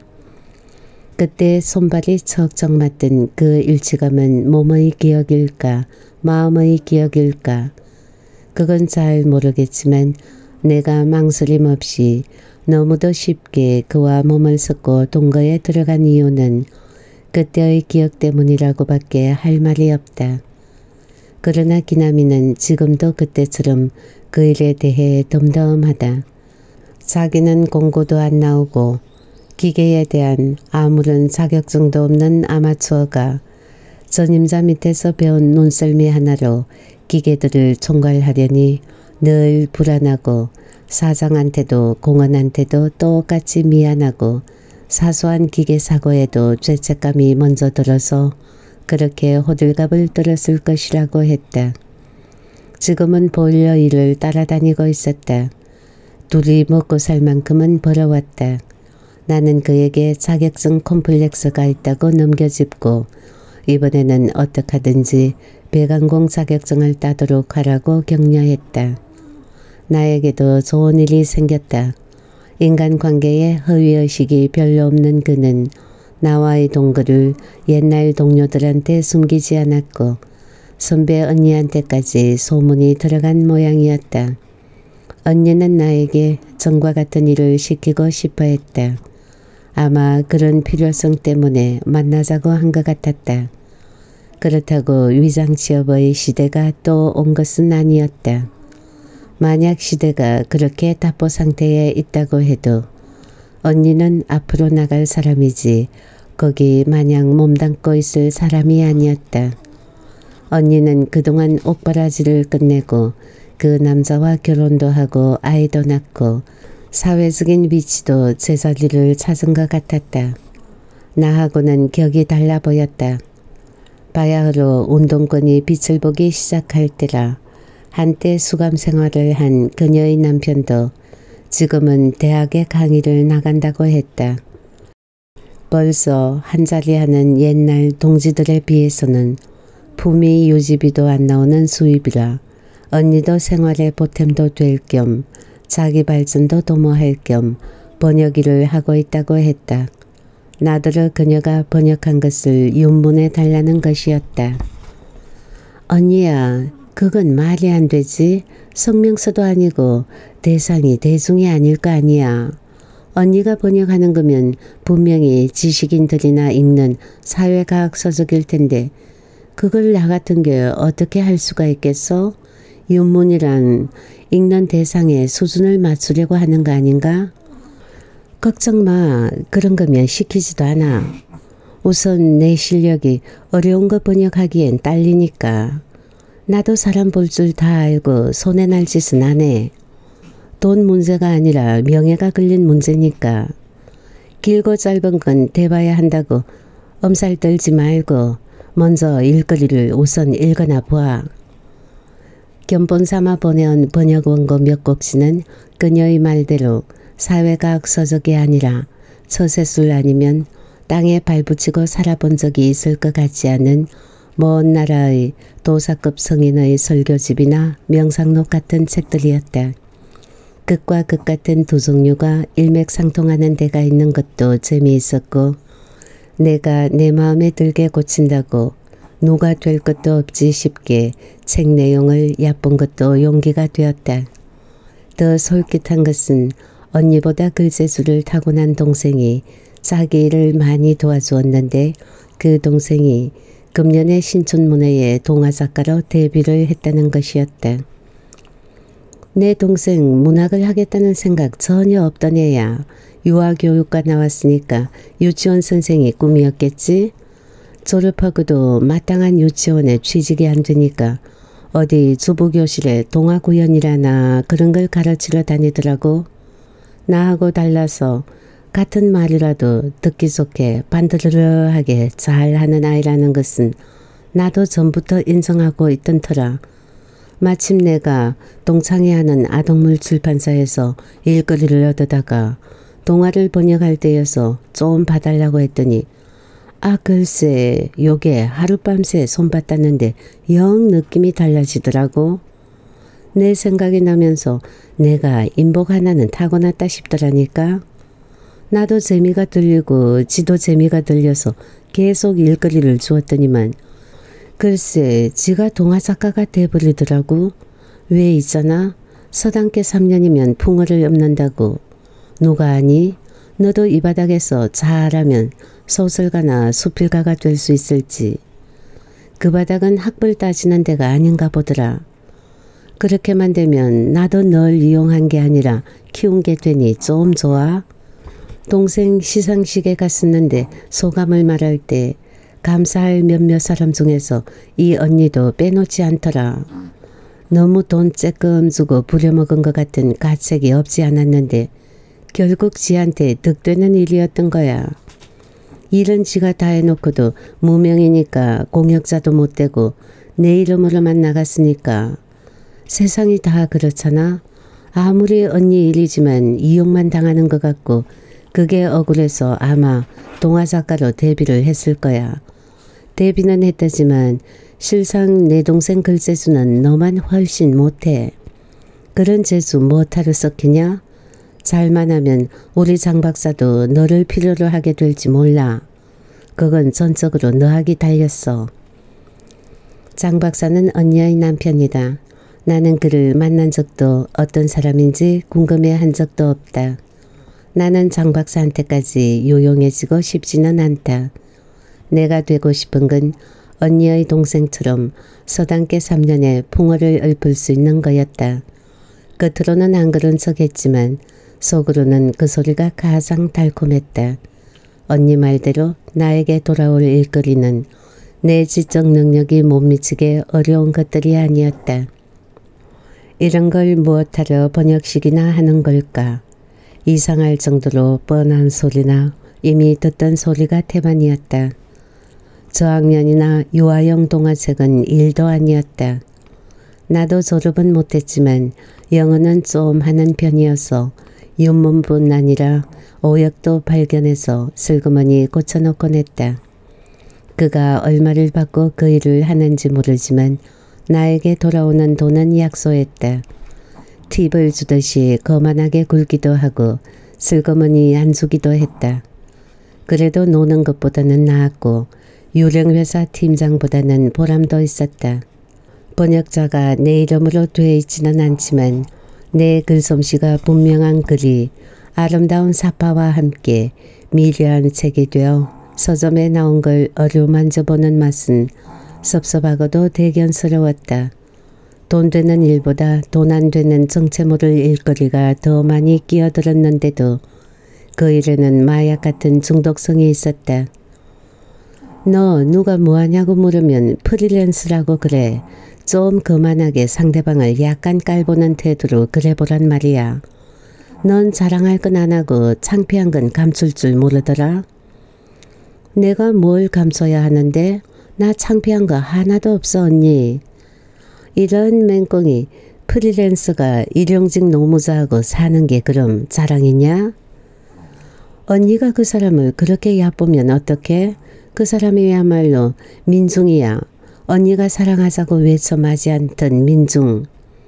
그때 손발이 척척 맞던 그 일치감은 몸의 기억일까 마음의 기억일까. 그건 잘 모르겠지만 내가 망설임 없이 너무도 쉽게 그와 몸을 섞고 동거에 들어간 이유는 그때의 기억 때문이라고밖에 할 말이 없다. 그러나 기남이는 지금도 그때처럼 그 일에 대해 덤덤하다. 자기는 공고도 안 나오고 기계에 대한 아무런 자격증도 없는 아마추어가 전임자 밑에서 배운 눈썰미 하나로 기계들을 총괄하려니 늘 불안하고 사장한테도 공원한테도 똑같이 미안하고 사소한 기계 사고에도 죄책감이 먼저 들어서 그렇게 호들갑을 떨었을 것이라고 했다. 지금은 보일러 일을 따라다니고 있었다. 둘이 먹고 살 만큼은 벌어왔다. 나는 그에게 자격증 콤플렉스가 있다고 넘겨짚고 이번에는 어떡하든지 배관공 자격증을 따도록 하라고 격려했다. 나에게도 좋은 일이 생겼다. 인간관계에 허위의식이 별로 없는 그는 나와의 동거를 옛날 동료들한테 숨기지 않았고 선배 언니한테까지 소문이 들어간 모양이었다. 언니는 나에게 전과 같은 일을 시키고 싶어 했다. 아마 그런 필요성 때문에 만나자고 한 것 같았다. 그렇다고 위장 취업의 시대가 또 온 것은 아니었다. 만약 시대가 그렇게 답보 상태에 있다고 해도 언니는 앞으로 나갈 사람이지 거기 마냥 몸담고 있을 사람이 아니었다. 언니는 그동안 옥바라지를 끝내고 그 남자와 결혼도 하고 아이도 낳고 사회적인 위치도 제자리를 찾은 것 같았다. 나하고는 격이 달라 보였다. 바야흐로 운동권이 빛을 보기 시작할 때라 한때 수감 생활을 한 그녀의 남편도 지금은 대학에 강의를 나간다고 했다. 벌써 한자리 하는 옛날 동지들에 비해서는 품위 유지비도 안 나오는 수입이라 언니도 생활에 보탬도 될 겸 자기 발전도 도모할 겸 번역 일을 하고 있다고 했다. 나더러 그녀가 번역한 것을 윤문해 달라는 것이었다. 언니야, 그건 말이 안 되지. 성명서도 아니고 대상이 대중이 아닐 거 아니야. 언니가 번역하는 거면 분명히 지식인들이나 읽는 사회과학 서적일 텐데 그걸 나 같은 게 어떻게 할 수가 있겠어? 윤문이란 읽는 대상의 수준을 맞추려고 하는 거 아닌가? 걱정 마. 그런 거면 시키지도 않아. 우선 내 실력이 어려운 거 번역하기엔 딸리니까. 나도 사람 볼 줄 다 알고 손에 날 짓은 안 해. 돈 문제가 아니라 명예가 걸린 문제니까. 길고 짧은 건 대봐야 한다고 엄살 떨지 말고 먼저 일거리를 우선 읽어나 봐. 견본 삼아 보내온 번역 원고 몇 곡지는 그녀의 말대로 사회과학 서적이 아니라 처세술 아니면 땅에 발붙이고 살아본 적이 있을 것 같지 않은 먼 나라의 도사급 성인의 설교집이나 명상록 같은 책들이었다. 극과 극 같은 두 종류가 일맥상통하는 데가 있는 것도 재미있었고 내가 내 마음에 들게 고친다고 누가 될 것도 없지 싶게 책 내용을 얕본 것도 용기가 되었다. 더 솔깃한 것은 언니보다 글재주를 타고난 동생이 자기 일을 많이 도와주었는데 그 동생이 금년에 신춘문예에 동화작가로 데뷔를 했다는 것이었다. 내 동생 문학을 하겠다는 생각 전혀 없던 애야. 유아교육과 나왔으니까 유치원 선생이 꿈이었겠지? 졸업하고도 마땅한 유치원에 취직이 안 되니까 어디 주부교실에 동화구연이라나 그런 걸 가르치러 다니더라고. 나하고 달라서 같은 말이라도 듣기 좋게 반드르르하게 잘하는 아이라는 것은 나도 전부터 인정하고 있던 터라 마침 내가 동창회 하는 아동물 출판사에서 일거리를 얻어다가 동화를 번역할 때여서 좀 봐달라고 했더니 아 글쎄 요게 하룻밤새 손봤다는데 영 느낌이 달라지더라고. 내 생각이 나면서 내가 인복 하나는 타고났다 싶더라니까. 나도 재미가 들리고 지도 재미가 들려서 계속 일거리를 주었더니만 글쎄 지가 동화작가가 돼버리더라고. 왜 있잖아. 서당계 3년이면 풍어를 읊는다고. 누가 아니? 너도 이 바닥에서 잘하면 소설가나 수필가가 될 수 있을지. 그 바닥은 학벌 따지는 데가 아닌가 보더라. 그렇게만 되면 나도 널 이용한 게 아니라 키운 게 되니 좀 좋아? 동생 시상식에 갔었는데 소감을 말할 때 감사할 몇몇 사람 중에서 이 언니도 빼놓지 않더라. 너무 돈 쬐끔 주고 부려먹은 것 같은 가책이 없지 않았는데 결국 지한테 득되는 일이었던 거야. 일은 지가 다 해놓고도 무명이니까 공역자도 못 되고 내 이름으로만 나갔으니까 세상이 다 그렇잖아. 아무리 언니 일이지만 이용만 당하는 것 같고 그게 억울해서 아마 동화작가로 데뷔를 했을 거야. 데뷔는 했다지만 실상 내 동생 글재주는 너만 훨씬 못해. 그런 재주 뭐하러 썩히냐? 잘만 하면 우리 장 박사도 너를 필요로 하게 될지 몰라. 그건 전적으로 너하기 달렸어. 장 박사는 언니의 남편이다. 나는 그를 만난 적도 어떤 사람인지 궁금해 한 적도 없다. 나는 장 박사한테까지 요용해지고 싶지는 않다. 내가 되고 싶은 건 언니의 동생처럼 서당계 3년에 풍어를 읊을 수 있는 거였다. 겉으로는 안 그런 척했지만 속으로는 그 소리가 가장 달콤했다. 언니 말대로 나에게 돌아올 일거리는 내 지적 능력이 못 미치게 어려운 것들이 아니었다. 이런 걸 무엇하러 번역식이나 하는 걸까? 이상할 정도로 뻔한 소리나 이미 듣던 소리가 태반이었다. 저학년이나 유아용 동화책은 일도 아니었다. 나도 졸업은 못했지만 영어는 좀 하는 편이어서 윤문뿐 아니라 오역도 발견해서 슬그머니 고쳐놓곤 했다. 그가 얼마를 받고 그 일을 하는지 모르지만 나에게 돌아오는 돈은 약소했다. 팁을 주듯이 거만하게 굴기도 하고 슬그머니 안 주기도 했다. 그래도 노는 것보다는 나았고 유령회사 팀장보다는 보람도 있었다. 번역자가 내 이름으로 돼 있지는 않지만 내 글솜씨가 분명한 글이 아름다운 사파와 함께 미려한 책이 되어 서점에 나온 걸 어루만져보는 맛은 섭섭하고도 대견스러웠다. 돈 되는 일보다 돈 안 되는 정체 모를 일거리가 더 많이 끼어들었는데도 그 일에는 마약 같은 중독성이 있었다. 너 누가 뭐하냐고 물으면 프리랜서라고 그래. 좀 거만하게 상대방을 약간 깔보는 태도로 그래보란 말이야. 넌 자랑할 건 안 하고 창피한 건 감출 줄 모르더라. 내가 뭘 감춰야 하는데? 나 창피한 거 하나도 없어 언니. 이런 맹꽁이 프리랜서가 일용직 노무자하고 사는 게 그럼 자랑이냐? 언니가 그 사람을 그렇게 얕보면 어떡해? 그 사람이야말로 민중이야. 언니가 사랑하자고 외쳐 맞이 않던 민중.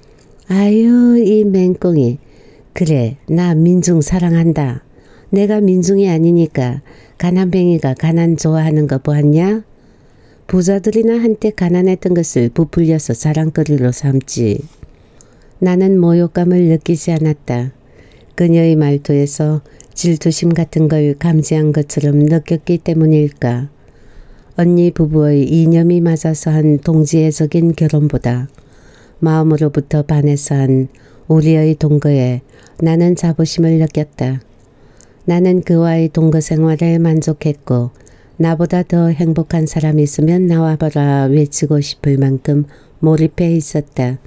아유 이 맹꽁이. 그래 나 민중 사랑한다. 내가 민중이 아니니까 가난뱅이가 가난 좋아하는 거 보았냐? 부자들이나 한때 가난했던 것을 부풀려서 자랑거리로 삼지. 나는 모욕감을 느끼지 않았다. 그녀의 말투에서 질투심 같은 걸 감지한 것처럼 느꼈기 때문일까. 언니 부부의 이념이 맞아서 한 동지애적인 결혼보다 마음으로부터 반해서 한 우리의 동거에 나는 자부심을 느꼈다. 나는 그와의 동거 생활에 만족했고 나보다 더 행복한 사람이 있으면 나와봐라 외치고 싶을 만큼 몰입해 있었다.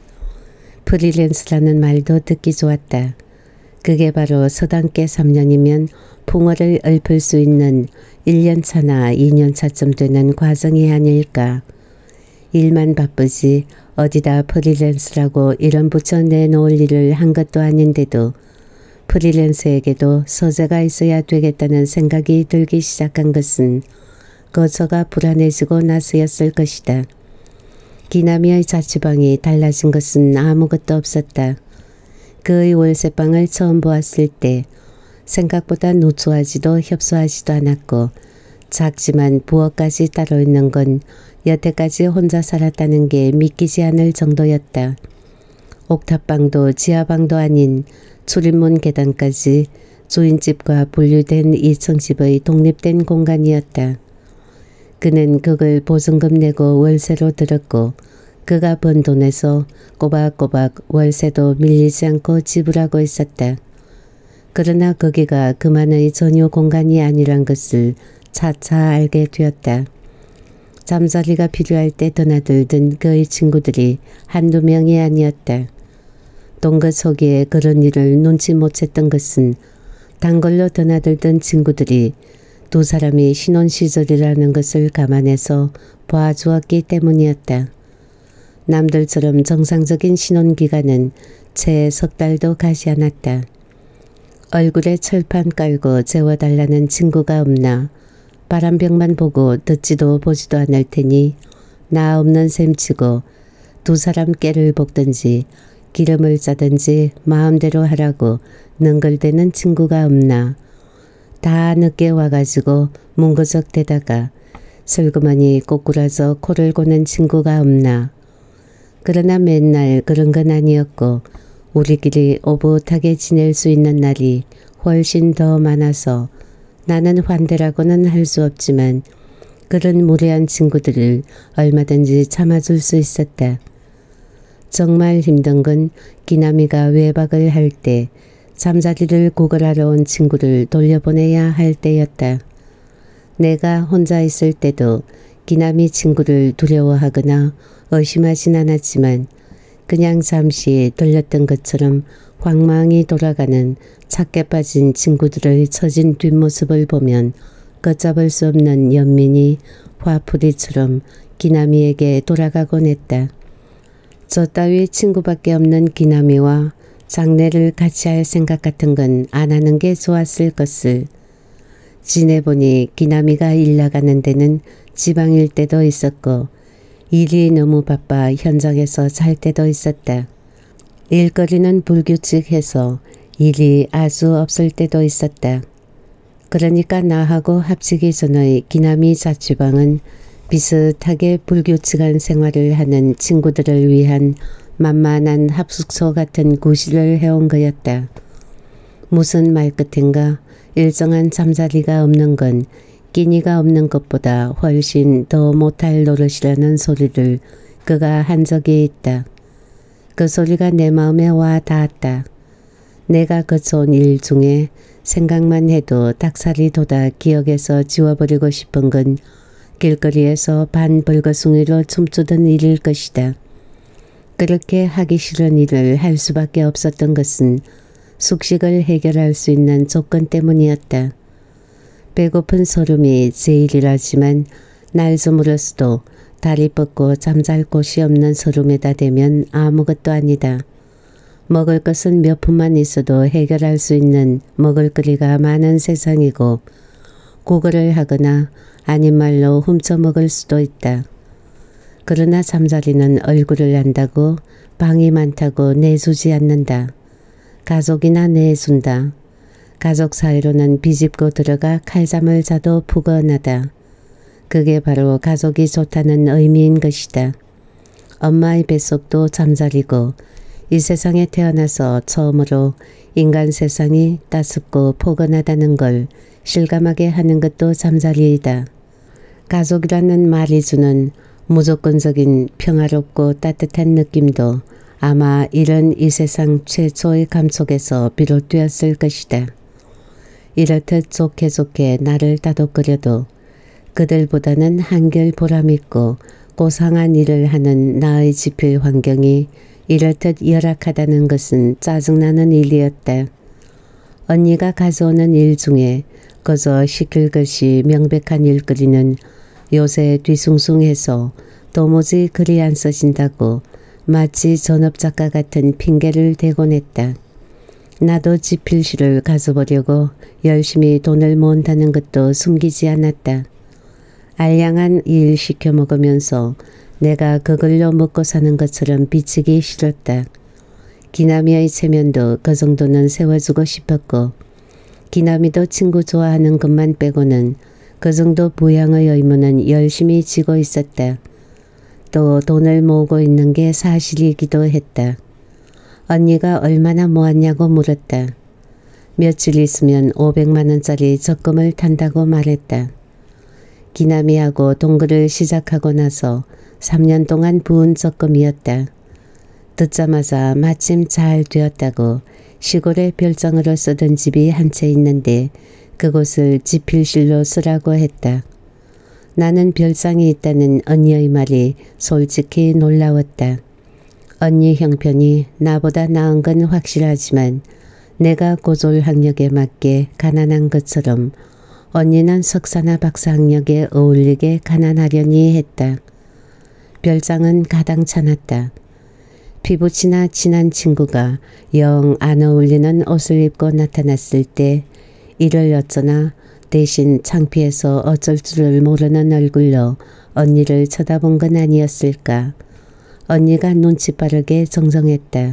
프리랜서라는 말도 듣기 좋았다. 그게 바로 서당계 3년이면 풍어를 읊을 수 있는 1년차나 2년차쯤 되는 과정이 아닐까. 일만 바쁘지 어디다 프리랜서라고 이름 붙여 내놓을 일을 한 것도 아닌데도 프리랜서에게도 소재가 있어야 되겠다는 생각이 들기 시작한 것은 거처가 불안해지고 나서였을 것이다. 기남이의 자취방이 달라진 것은 아무것도 없었다. 그의 월세방을 처음 보았을 때 생각보다 누추하지도 협소하지도 않았고 작지만 부엌까지 따로 있는 건 여태까지 혼자 살았다는 게 믿기지 않을 정도였다. 옥탑방도 지하방도 아닌 출입문 계단까지 주인집과 분류된 2층 집의 독립된 공간이었다. 그는 그걸 보증금 내고 월세로 들었고 그가 번 돈에서 꼬박꼬박 월세도 밀리지 않고 지불하고 있었다. 그러나 거기가 그만의 전유 공간이 아니란 것을 차차 알게 되었다. 잠자리가 필요할 때 드나들던 그의 친구들이 한두 명이 아니었다. 동거 초기에 그런 일을 눈치 못 챘던 것은 단걸로 드나들던 친구들이 두 사람이 신혼 시절이라는 것을 감안해서 봐주었기 때문이었다. 남들처럼 정상적인 신혼 기간은 채 석 달도 가지 않았다. 얼굴에 철판 깔고 재워달라는 친구가 없나 바람병만 보고 듣지도 보지도 않을 테니 나 없는 셈치고 두 사람 깨를 볶든지 기름을 짜든지 마음대로 하라고 능글대는 친구가 없나. 다 늦게 와가지고 뭉거적대다가 슬그머니 꼬꾸라져 코를 고는 친구가 없나. 그러나 맨날 그런 건 아니었고 우리끼리 오붓하게 지낼 수 있는 날이 훨씬 더 많아서 나는 환대라고는 할 수 없지만 그런 무례한 친구들을 얼마든지 참아줄 수 있었다. 정말 힘든 건 기남이가 외박을 할 때 잠자리를 구걸하러 온 친구를 돌려보내야 할 때였다. 내가 혼자 있을 때도 기남이 친구를 두려워하거나 의심하진 않았지만 그냥 잠시 들렸던 것처럼 황망히 돌아가는 착게 빠진 친구들의 처진 뒷모습을 보면 걷잡을 수 없는 연민이 화풀이처럼 기남이에게 돌아가곤 했다. 저 따위 친구밖에 없는 기남이와 장례를 같이 할 생각 같은 건 안 하는 게 좋았을 것을. 지내보니 기남이가 일 나가는 데는 지방일 때도 있었고 일이 너무 바빠 현장에서 잘 때도 있었다. 일거리는 불규칙해서 일이 아주 없을 때도 있었다. 그러니까 나하고 합치기 전의 기남이 자취방은 비슷하게 불규칙한 생활을 하는 친구들을 위한 만만한 합숙소 같은 구실을 해온 거였다. 무슨 말끝인가 일정한 잠자리가 없는 건 끼니가 없는 것보다 훨씬 더 못할 노릇이라는 소리를 그가 한 적이 있다. 그 소리가 내 마음에 와 닿았다. 내가 거쳐온 일 중에 생각만 해도 닭살이 돋아 기억에서 지워버리고 싶은 건 길거리에서 반벌거숭이로 춤추던 일일 것이다. 그렇게 하기 싫은 일을 할 수밖에 없었던 것은 숙식을 해결할 수 있는 조건 때문이었다. 배고픈 소름이 제일이라지만 날저물어서도 다리 뻗고 잠잘 곳이 없는 소름에다 대면 아무것도 아니다. 먹을 것은 몇 푼만 있어도 해결할 수 있는 먹을거리가 많은 세상이고 구걸을 하거나 아닌 말로 훔쳐 먹을 수도 있다. 그러나 잠자리는 얼굴을 안다고 방이 많다고 내주지 않는다. 가족이나 내준다. 가족 사이로는 비집고 들어가 칼잠을 자도 푸근하다. 그게 바로 가족이 좋다는 의미인 것이다. 엄마의 뱃속도 잠자리고 이 세상에 태어나서 처음으로 인간 세상이 따숩고 포근하다는 걸 실감하게 하는 것도 잠자리이다. 가족이라는 말이 주는 무조건적인 평화롭고 따뜻한 느낌도 아마 이런 이 세상 최초의 감촉에서 비롯되었을 것이다. 이렇듯 좋게 좋게 나를 다독거려도 그들보다는 한결 보람있고 고상한 일을 하는 나의 지필 환경이 이렇듯 열악하다는 것은 짜증나는 일이었다. 언니가 가져오는 일 중에 그저 시킬 것이 명백한 일거리는 요새 뒤숭숭해서 도무지 글이 안 써진다고 마치 전업작가 같은 핑계를 대곤 했다. 나도 지필시를 가져보려고 열심히 돈을 모은다는 것도 숨기지 않았다. 알량한 일 시켜 먹으면서 내가 그걸로 먹고 사는 것처럼 비치기 싫었다. 기남이의 체면도 그 정도는 세워주고 싶었고 기남이도 친구 좋아하는 것만 빼고는 그 정도 부양의 의무는 열심히 지고 있었다. 또 돈을 모으고 있는 게 사실이기도 했다. 언니가 얼마나 모았냐고 물었다. 며칠 있으면 500만 원짜리 적금을 탄다고 말했다. 기남이하고 동거를 시작하고 나서 3년 동안 부은 적금이었다. 듣자마자 마침 잘 되었다고 시골에 별장으로 쓰던 집이 한 채 있는데 그곳을 지필실로 쓰라고 했다. 나는 별장이 있다는 언니의 말이 솔직히 놀라웠다. 언니 형편이 나보다 나은 건 확실하지만 내가 고졸 학력에 맞게 가난한 것처럼 언니는 석사나 박사 학력에 어울리게 가난하려니 했다. 별장은 가당찮았다. 피부치나 친한 친구가 영 안 어울리는 옷을 입고 나타났을 때 이를 어쩌나 대신 창피해서 어쩔 줄을 모르는 얼굴로 언니를 쳐다본 건 아니었을까. 언니가 눈치 빠르게 정정했다.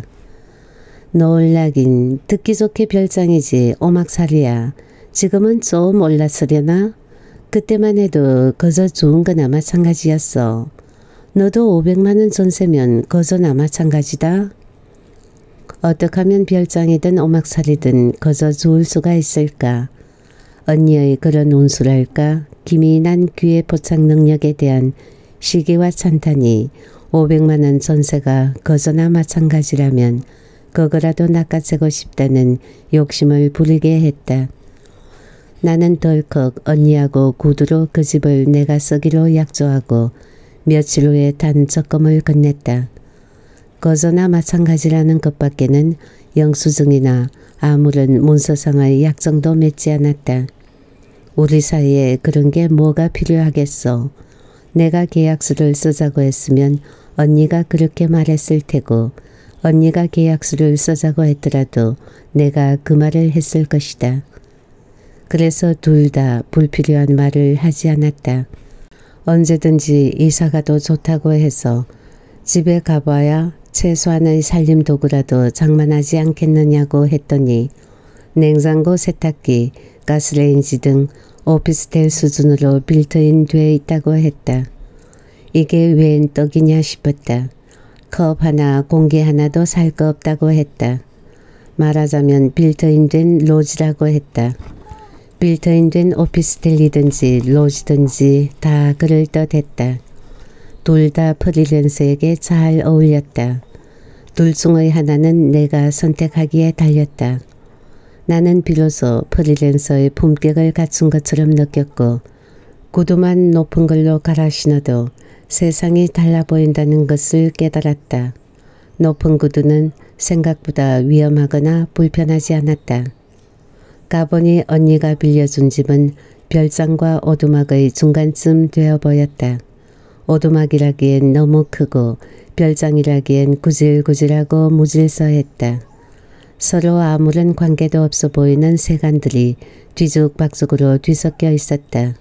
놀라긴 듣기 좋게 별장이지 오막살이야. 지금은 좀 올랐으려나? 그때만 해도 거저 좋은 거나 마찬가지였어. 너도 500만 원 전세면 거저나 마찬가지다. 어떻게 하면 별장이든 오막살이든 거저 좋을 수가 있을까. 언니의 그런 운수랄까 기민한 귀의 포착 능력에 대한 시기와 찬탄이 500만 원 전세가 거저나 마찬가지라면 그거라도 낚아채고 싶다는 욕심을 부리게 했다. 나는 덜컥 언니하고 구두로 그 집을 내가 쓰기로 약조하고 며칠 후에 단 적금을 건넸다. 거저나 마찬가지라는 것밖에는 영수증이나 아무런 문서상의 약정도 맺지 않았다. 우리 사이에 그런 게 뭐가 필요하겠어. 내가 계약서를 쓰자고 했으면 언니가 그렇게 말했을 테고 언니가 계약서를 쓰자고 했더라도 내가 그 말을 했을 것이다. 그래서 둘 다 불필요한 말을 하지 않았다. 언제든지 이사가도 좋다고 해서 집에 가봐야 최소한의 살림도구라도 장만하지 않겠느냐고 했더니 냉장고, 세탁기, 가스레인지 등 오피스텔 수준으로 빌트인 돼 있다고 했다. 이게 웬 떡이냐 싶었다. 컵 하나, 공기 하나도 살 거 없다고 했다. 말하자면 빌트인 된 로지라고 했다. 빌트인 된 오피스텔이든지 로지든지 다 그럴듯했다. 둘 다 프리랜서에게 잘 어울렸다. 둘 중의 하나는 내가 선택하기에 달렸다. 나는 비로소 프리랜서의 품격을 갖춘 것처럼 느꼈고 구두만 높은 걸로 갈아 신어도 세상이 달라 보인다는 것을 깨달았다. 높은 구두는 생각보다 위험하거나 불편하지 않았다. 가보니 언니가 빌려준 집은 별장과 오두막의 중간쯤 되어 보였다. 오두막이라기엔 너무 크고 별장이라기엔 구질구질하고 무질서했다. 서로 아무런 관계도 없어 보이는 세간들이 뒤죽박죽으로 뒤섞여 있었다.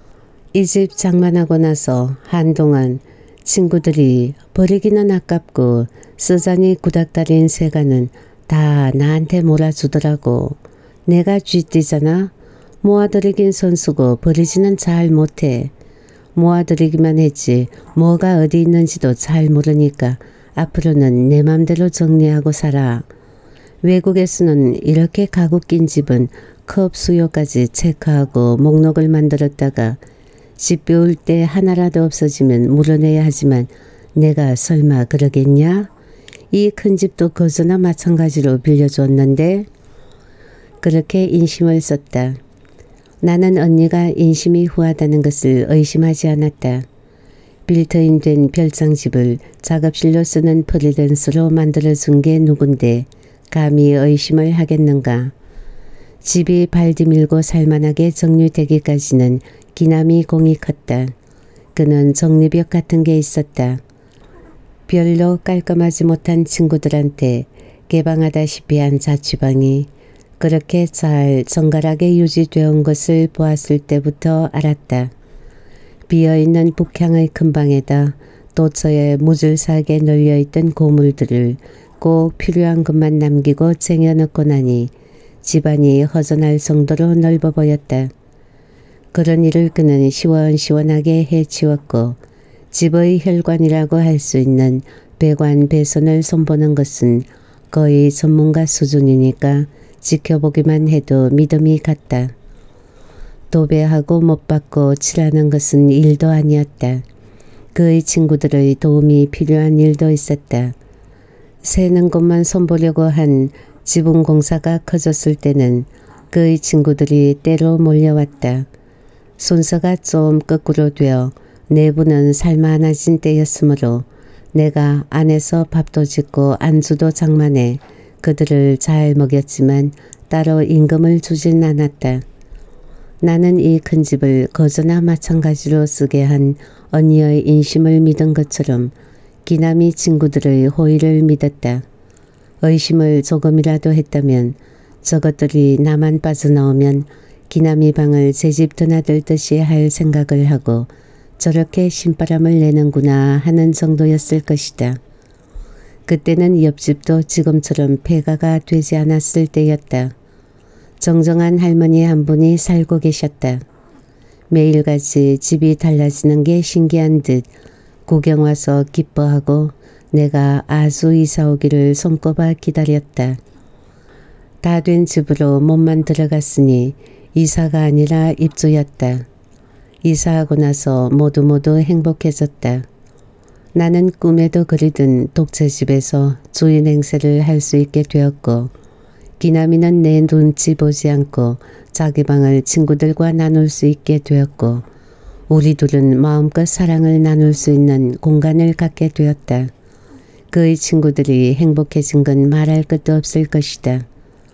이 집 장만하고 나서 한동안 친구들이 버리기는 아깝고 쓰자니 구닥다리인 세간은 다 나한테 몰아주더라고. 내가 쥐띠잖아. 모아들이긴 선수고 버리지는 잘 못해. 모아들이기만 했지 뭐가 어디 있는지도 잘 모르니까 앞으로는 내 맘대로 정리하고 살아. 외국에서는 이렇게 가구 낀 집은 컵 수요까지 체크하고 목록을 만들었다가 집 비울 때 하나라도 없어지면 물어내야 하지만 내가 설마 그러겠냐? 이 큰 집도 거저나 마찬가지로 빌려줬는데 그렇게 인심을 썼다. 나는 언니가 인심이 후하다는 것을 의심하지 않았다. 빌트인 된 별장집을 작업실로 쓰는 프리랜서로 만들어준 게 누군데 감히 의심을 하겠는가. 집이 발디 밀고 살만하게 정리되기까지는 기남이 공이 컸다. 그는 정리벽 같은 게 있었다. 별로 깔끔하지 못한 친구들한테 개방하다시피 한 자취방이 그렇게 잘 정갈하게 유지되어 온 것을 보았을 때부터 알았다. 비어있는 북향의 큰 방에다 도처에 무질서하게 널려있던 고물들을 꼭 필요한 것만 남기고 쟁여놓고 나니 집안이 허전할 정도로 넓어 보였다. 그런 일을 그는 시원시원하게 해치웠고 집의 혈관이라고 할 수 있는 배관 배선을 손보는 것은 거의 전문가 수준이니까 지켜보기만 해도 믿음이 갔다. 도배하고 못 받고 칠하는 것은 일도 아니었다. 그의 친구들의 도움이 필요한 일도 있었다. 새는 곳만 손보려고 한 지붕 공사가 커졌을 때는 그의 친구들이 때로 몰려왔다. 순서가 좀 거꾸로 되어 내부는 살만해진 때였으므로 내가 안에서 밥도 짓고 안주도 장만해 그들을 잘 먹였지만 따로 임금을 주진 않았다. 나는 이 큰 집을 거저나 마찬가지로 쓰게 한 언니의 인심을 믿은 것처럼 기남이 친구들의 호의를 믿었다. 의심을 조금이라도 했다면 저것들이 나만 빠져나오면 기남이 방을 제 집 드나들듯이 할 생각을 하고 저렇게 신바람을 내는구나 하는 정도였을 것이다. 그때는 옆집도 지금처럼 폐가가 되지 않았을 때였다. 정정한 할머니 한 분이 살고 계셨다. 매일같이 집이 달라지는 게 신기한 듯 구경 와서 기뻐하고 내가 아주 이사 오기를 손꼽아 기다렸다. 다 된 집으로 몸만 들어갔으니 이사가 아니라 입주였다. 이사하고 나서 모두 행복해졌다. 나는 꿈에도 그리던 독채집에서 주인 행세를 할 수 있게 되었고 기남이는 내 눈치 보지 않고 자기 방을 친구들과 나눌 수 있게 되었고 우리 둘은 마음껏 사랑을 나눌 수 있는 공간을 갖게 되었다. 그의 친구들이 행복해진 건 말할 것도 없을 것이다.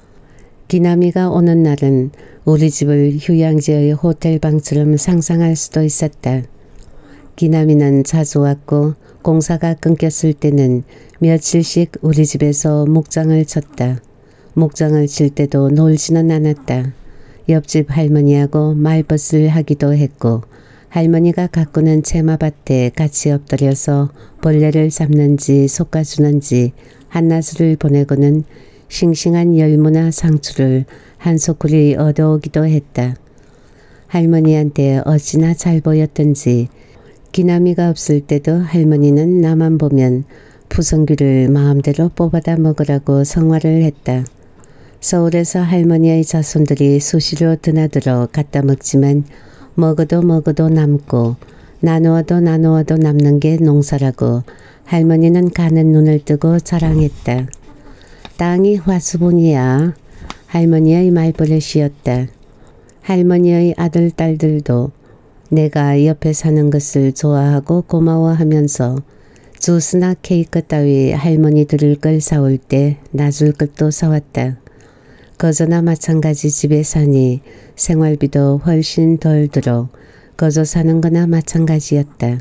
기남이가 오는 날은 우리 집을 휴양지의 호텔방처럼 상상할 수도 있었다. 기남이는 자주 왔고 공사가 끊겼을 때는 며칠씩 우리 집에서 목장을 쳤다. 목장을 칠 때도 놀지는 않았다. 옆집 할머니하고 말벗을 하기도 했고 할머니가 가꾸는 채마밭에 같이 엎드려서 벌레를 잡는지 솎아주는지 한낮을 보내고는 싱싱한 열무나 상추를 한 소쿠리 얻어오기도 했다. 할머니한테 어찌나 잘 보였던지 기남이가 없을 때도 할머니는 나만 보면 푸성귀를 마음대로 뽑아다 먹으라고 성화를 했다. 서울에서 할머니의 자손들이 수시로 드나들어 갖다 먹지만 먹어도 남고 나누어도 남는 게 농사라고 할머니는 가는 눈을 뜨고 자랑했다. 땅이 화수분이야. 할머니의 말버릇이었다. 할머니의 아들 딸들도 내가 옆에 사는 것을 좋아하고 고마워하면서 주스나 케이크 따위 할머니 들을 걸 사올 때 놔줄 것도 사왔다. 거저나 마찬가지 집에 사니 생활비도 훨씬 덜 들어 거저 사는 거나 마찬가지였다.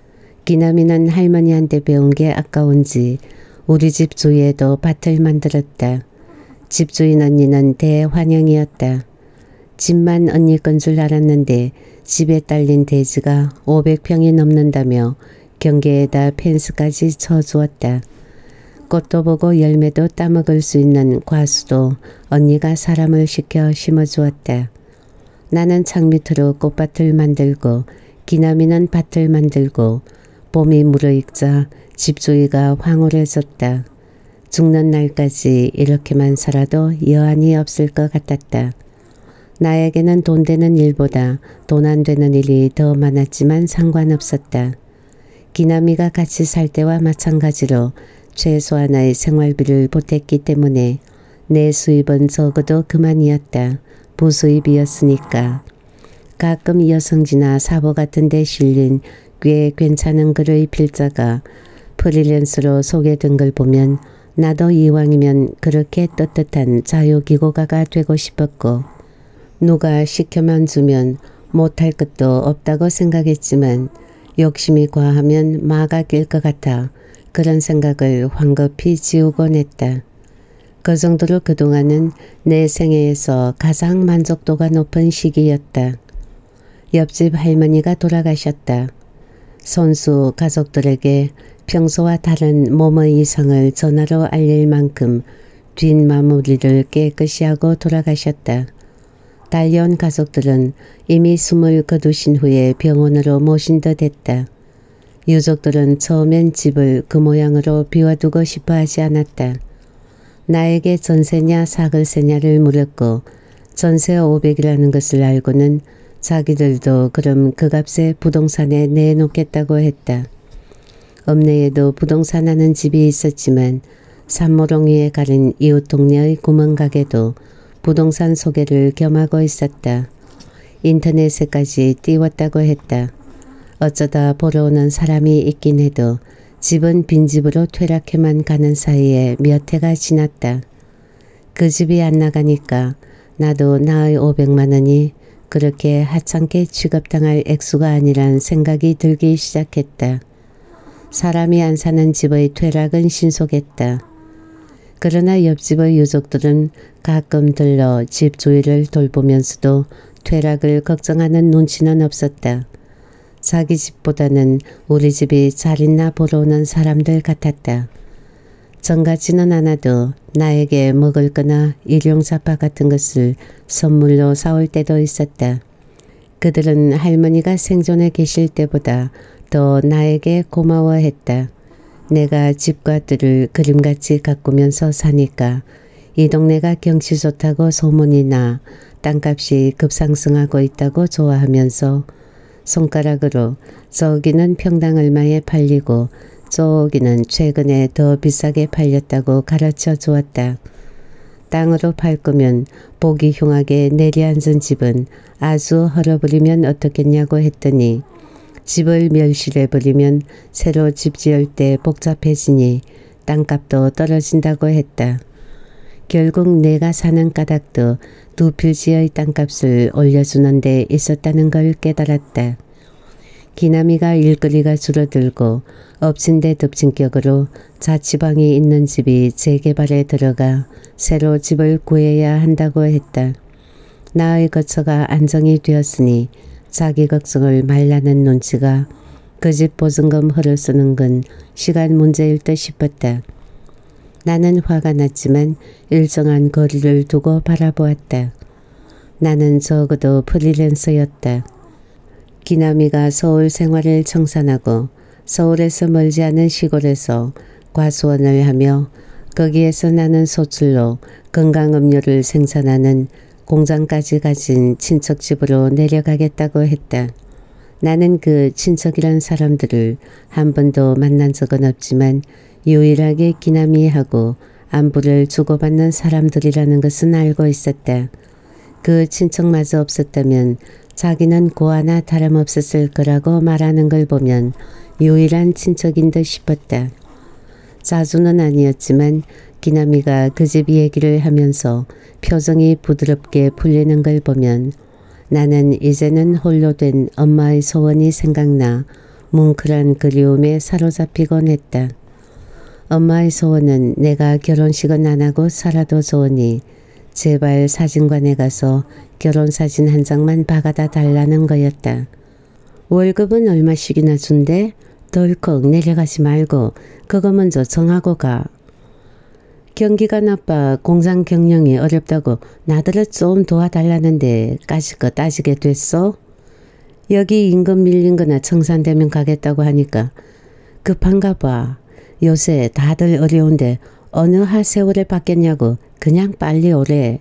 기남이는 할머니한테 배운 게 아까운지 우리 집 주위에도 밭을 만들었다. 집주인 언니는 대환영이었다. 집만 언니 건 줄 알았는데 집에 딸린 대지가 500평이 넘는다며 경계에다 펜스까지 쳐주었다. 꽃도 보고 열매도 따먹을 수 있는 과수도 언니가 사람을 시켜 심어주었다. 나는 창 밑으로 꽃밭을 만들고 기남이는 밭을 만들고 봄이 무르익자 집주위가 황홀해졌다. 죽는 날까지 이렇게만 살아도 여한이 없을 것 같았다. 나에게는 돈 되는 일보다 돈 안 되는 일이 더 많았지만 상관없었다. 기남이가 같이 살 때와 마찬가지로 최소한의 생활비를 보탰기 때문에 내 수입은 적어도 그만이었다. 부수입이었으니까. 가끔 여성지나 사보 같은 데 실린 꽤 괜찮은 글의 필자가 프리랜서로 소개된 걸 보면 나도 이왕이면 그렇게 떳떳한 자유기고가가 되고 싶었고 누가 시켜만 주면 못할 것도 없다고 생각했지만 욕심이 과하면 마가 낄 것 같아 그런 생각을 황급히 지우곤 했다. 그 정도로 그동안은 내 생애에서 가장 만족도가 높은 시기였다. 옆집 할머니가 돌아가셨다. 손수 가족들에게 평소와 다른 몸의 이상을 전화로 알릴 만큼 뒷마무리를 깨끗이 하고 돌아가셨다. 달려온 가족들은 이미 숨을 거두신 후에 병원으로 모신 듯 했다. 유족들은 처음엔 집을 그 모양으로 비워두고 싶어 하지 않았다. 나에게 전세냐 사글세냐를 물었고 전세 500이라는 것을 알고는 자기들도 그럼 그 값에 부동산에 내놓겠다고 했다. 읍내에도 부동산 하는 집이 있었지만 산모롱 위에 가린 이웃 동네의 구멍가게도 부동산 소개를 겸하고 있었다. 인터넷에까지 띄웠다고 했다. 어쩌다 보러 오는 사람이 있긴 해도 집은 빈집으로 퇴락해만 가는 사이에 몇 해가 지났다. 그 집이 안 나가니까 나도 나의 500만 원이 그렇게 하찮게 취급당할 액수가 아니란 생각이 들기 시작했다. 사람이 안 사는 집의 퇴락은 신속했다. 그러나 옆집의 유족들은 가끔 들러 집 주위를 돌보면서도 퇴락을 걱정하는 눈치는 없었다. 자기 집보다는 우리 집이 잘 있나 보러 오는 사람들 같았다. 정같지는 않아도 나에게 먹을 거나 일용잡화 같은 것을 선물로 사올 때도 있었다. 그들은 할머니가 생존해 계실 때보다 더 나에게 고마워했다. 내가 집과 뜰을 그림같이 가꾸면서 사니까 이 동네가 경치 좋다고 소문이 나 땅값이 급상승하고 있다고 좋아하면서 손가락으로 저기는 평당 얼마에 팔리고 저기는 최근에 더 비싸게 팔렸다고 가르쳐 주었다. 땅으로 팔 거면 보기 흉하게 내려앉은 집은 아주 헐어버리면 어떻겠냐고 했더니 집을 멸실해버리면 새로 집 지을 때 복잡해지니 땅값도 떨어진다고 했다. 결국 내가 사는 까닭도 두 필지의 땅값을 올려주는 데 있었다는 걸 깨달았다. 기남이가 일거리가 줄어들고 엎친 데 덮친 격으로 자취방이 있는 집이 재개발에 들어가 새로 집을 구해야 한다고 했다. 나의 거처가 안정이 되었으니 자기 걱정을 말라는 눈치가 그 집 보증금 허를 쓰는 건 시간 문제일 듯 싶었다. 나는 화가 났지만 일정한 거리를 두고 바라보았다. 나는 적어도 프리랜서였다. 기남이가 서울 생활을 청산하고 서울에서 멀지 않은 시골에서 과수원을 하며 거기에서 나는 소출로 건강음료를 생산하는 공장까지 가진 친척 집으로 내려가겠다고 했다. 나는 그 친척이란 사람들을 한 번도 만난 적은 없지만 유일하게 기남이하고 안부를 주고받는 사람들이라는 것은 알고 있었다. 그 친척마저 없었다면 자기는 고아나 다름없었을 거라고 말하는 걸 보면 유일한 친척인 듯 싶었다. 자주는 아니었지만 기남이가 그 집 얘기를 하면서 표정이 부드럽게 풀리는 걸 보면 나는 이제는 홀로 된 엄마의 소원이 생각나 뭉클한 그리움에 사로잡히곤 했다. 엄마의 소원은 내가 결혼식은 안 하고 살아도 좋으니 제발 사진관에 가서 결혼사진 한 장만 박아다 달라는 거였다. 월급은 얼마씩이나 준대? 덜컥 내려가지 말고 그거 먼저 정하고 가. 경기가 나빠 공장 경영이 어렵다고 나들을 좀 도와달라는데 까짓거 따지게 됐어? 여기 임금 밀린 거나 청산되면 가겠다고 하니까 급한가 봐. 요새 다들 어려운데 어느 하세월에 받겠냐고 그냥 빨리 오래.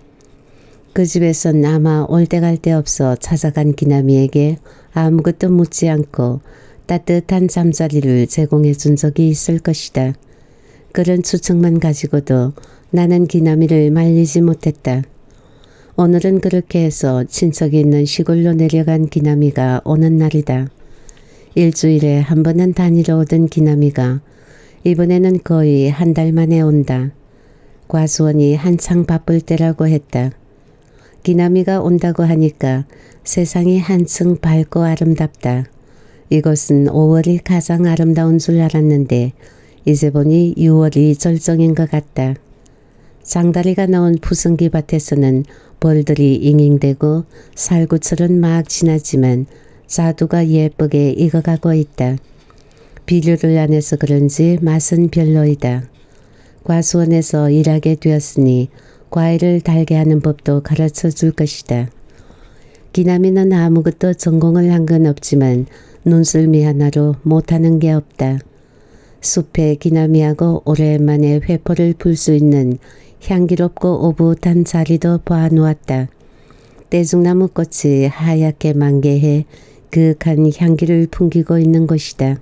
그 집에선 아마 올 때 갈 데 없어 찾아간 기남이에게 아무것도 묻지 않고 따뜻한 잠자리를 제공해 준 적이 있을 것이다. 그런 추측만 가지고도 나는 기남이를 말리지 못했다. 오늘은 그렇게 해서 친척이 있는 시골로 내려간 기남이가 오는 날이다. 일주일에 한 번은 다니러 오던 기남이가 이번에는 거의 한 달 만에 온다. 과수원이 한창 바쁠 때라고 했다. 기남이가 온다고 하니까 세상이 한층 밝고 아름답다. 이곳은 5월이 가장 아름다운 줄 알았는데 이제 보니 6월이 절정인 것 같다. 장다리가 나온 푸승기 밭에서는 벌들이 잉잉대고 살구철은 막 지나지만 자두가 예쁘게 익어가고 있다. 비료를 안 해서 그런지 맛은 별로이다. 과수원에서 일하게 되었으니 과일을 달게 하는 법도 가르쳐 줄 것이다. 기남이는 아무것도 전공을 한 건 없지만 눈썰미 하나로 못하는 게 없다. 숲에 기남이하고 오랜만에 회포를 풀 수 있는 향기롭고 오붓한 자리도 보아놓았다. 떼죽나무 꽃이 하얗게 만개해 그윽한 향기를 풍기고 있는 곳이다.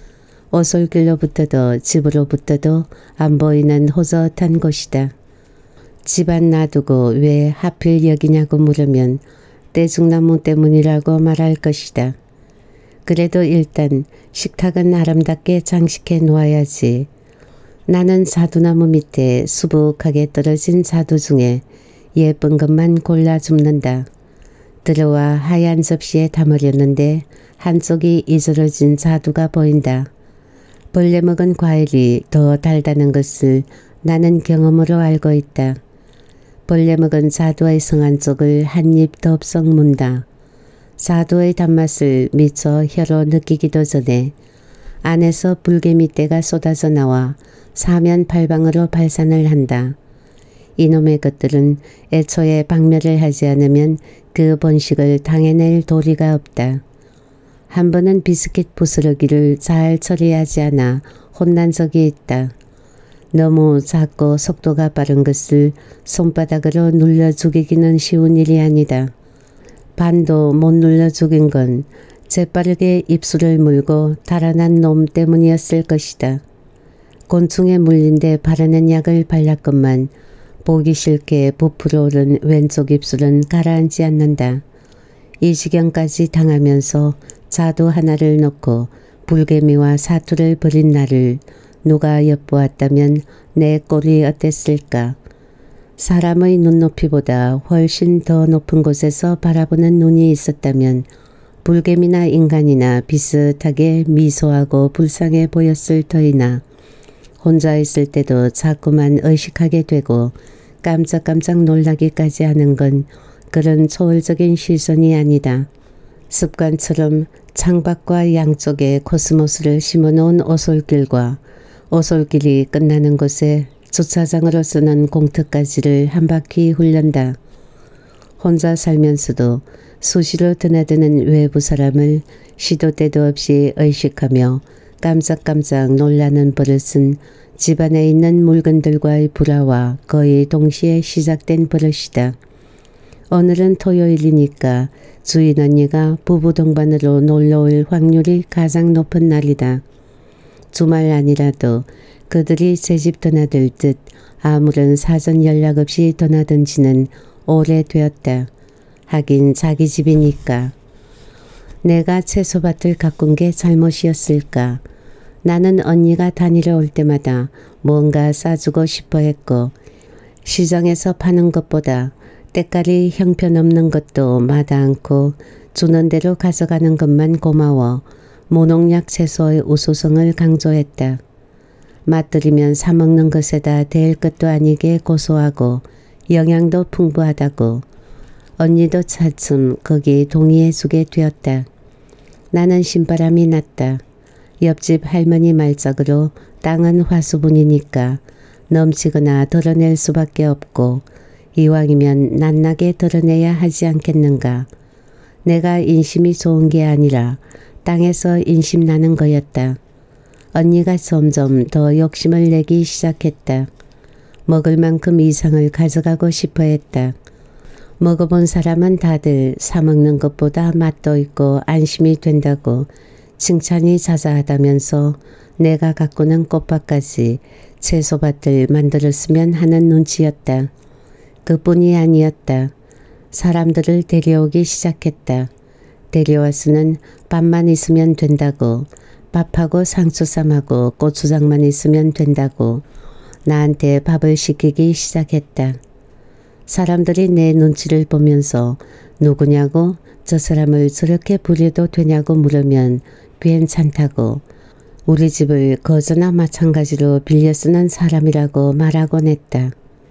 오솔길로부터도 집으로부터도 안 보이는 호젓한 곳이다. 집안 놔두고 왜 하필 여기냐고 물으면 떼죽나무 때문이라고 말할 것이다. 그래도 일단 식탁은 아름답게 장식해 놓아야지. 나는 자두나무 밑에 수북하게 떨어진 자두 중에 예쁜 것만 골라 줍는다. 들어와 하얀 접시에 담으려는데 한쪽이 이스러진 자두가 보인다. 벌레 먹은 과일이 더 달다는 것을 나는 경험으로 알고 있다. 벌레 먹은 자두의 성한 쪽을 한 입 덥석 문다. 자두의 단맛을 미처 혀로 느끼기도 전에 안에서 불개미떼가 쏟아져 나와 사면팔방으로 발산을 한다. 이놈의 것들은 애초에 박멸을 하지 않으면 그 번식을 당해낼 도리가 없다. 한 번은 비스킷 부스러기를 잘 처리하지 않아 혼난 적이 있다. 너무 작고 속도가 빠른 것을 손바닥으로 눌러 죽이기는 쉬운 일이 아니다. 반도 못 눌러 죽인 건 재빠르게 입술을 물고 달아난 놈 때문이었을 것이다. 곤충에 물린 데 바르는 약을 발랐건만 보기 싫게 부풀어 오른 왼쪽 입술은 가라앉지 않는다. 이 지경까지 당하면서 자두 하나를 놓고 불개미와 사투를 벌인 나를 누가 엿보았다면 내 꼴이 어땠을까. 사람의 눈높이보다 훨씬 더 높은 곳에서 바라보는 눈이 있었다면 불개미나 인간이나 비슷하게 미소하고 불쌍해 보였을 터이나 혼자 있을 때도 자꾸만 의식하게 되고 깜짝깜짝 놀라기까지 하는 건 그런 초월적인 시선이 아니다. 습관처럼 창밖과 양쪽에 코스모스를 심어놓은 오솔길과 오솔길이 끝나는 곳에 주차장으로 쓰는 공터까지를 한 바퀴 훈련다. 혼자 살면서도 수시로 드나드는 외부 사람을 시도 때도 없이 의식하며 깜짝깜짝 놀라는 버릇은 집안에 있는 물건들과의 불화와 거의 동시에 시작된 버릇이다. 오늘은 토요일이니까 주인 언니가 부부 동반으로 놀러올 확률이 가장 높은 날이다. 주말 아니라도 그들이 새 집 드나들 듯 아무런 사전 연락 없이 드나든 지는 오래되었다. 하긴 자기 집이니까. 내가 채소밭을 가꾼 게 잘못이었을까. 나는 언니가 다니러 올 때마다 뭔가 싸주고 싶어 했고 시장에서 파는 것보다 때깔이 형편없는 것도 마다 않고 주는 대로 가져가는 것만 고마워 무농약 채소의 우수성을 강조했다. 맛들이면 사먹는 것에다 대일 것도 아니게 고소하고 영양도 풍부하다고 언니도 차츰 거기 동의해주게 되었다. 나는 신바람이 났다. 옆집 할머니 말짝으로 땅은 화수분이니까 넘치거나 덜어낼 수밖에 없고 이왕이면 낱나게 덜어내야 하지 않겠는가. 내가 인심이 좋은 게 아니라 땅에서 인심 나는 거였다. 언니가 점점 더 욕심을 내기 시작했다. 먹을 만큼 이상을 가져가고 싶어 했다. 먹어본 사람은 다들 사먹는 것보다 맛도 있고 안심이 된다고 칭찬이 자자하다면서 내가 가꾸는 꽃밭까지 채소밭을 만들었으면 하는 눈치였다. 그뿐이 아니었다. 사람들을 데려오기 시작했다. 데려와서는 밥만 있으면 된다고, 밥하고 상추쌈하고 고추장만 있으면 된다고 나한테 밥을 시키기 시작했다. 사람들이 내 눈치를 보면서 누구냐고 저 사람을 저렇게 부려도 되냐고 물으면 괜찮다고 우리 집을 거저나 마찬가지로 빌려 쓰는 사람이라고 말하곤 했다.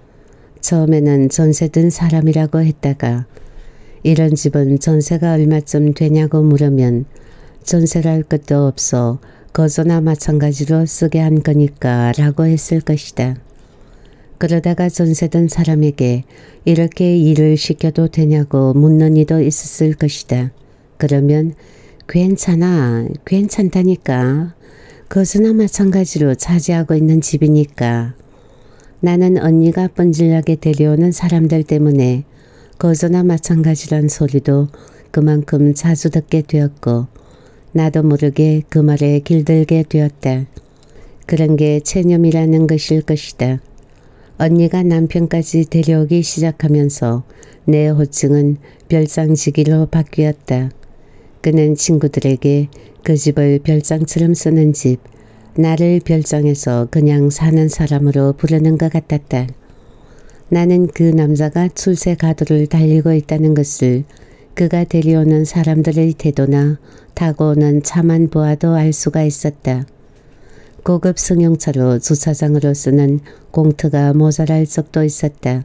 처음에는 전세 든 사람이라고 했다가 이런 집은 전세가 얼마쯤 되냐고 물으면 전세랄 것도 없어 거저나 마찬가지로 쓰게 한 거니까 라고 했을 것이다. 그러다가 전세 든 사람에게 이렇게 일을 시켜도 되냐고 묻는 이도 있었을 것이다. 그러면 괜찮아, 괜찮다니까. 거저나 마찬가지로 차지하고 있는 집이니까. 나는 언니가 뻔질나게 데려오는 사람들 때문에 거저나 마찬가지란 소리도 그만큼 자주 듣게 되었고 나도 모르게 그 말에 길들게 되었다. 그런 게 체념이라는 것일 것이다. 언니가 남편까지 데려오기 시작하면서 내 호칭은 별장지기로 바뀌었다. 그는 친구들에게 그 집을 별장처럼 쓰는 집, 나를 별장에서 그냥 사는 사람으로 부르는 것 같았다. 나는 그 남자가 출세 가도를 달리고 있다는 것을 그가 데려오는 사람들의 태도나 타고 오는 차만 보아도 알 수가 있었다. 고급 승용차로 주차장으로 쓰는 공터가 모자랄 적도 있었다.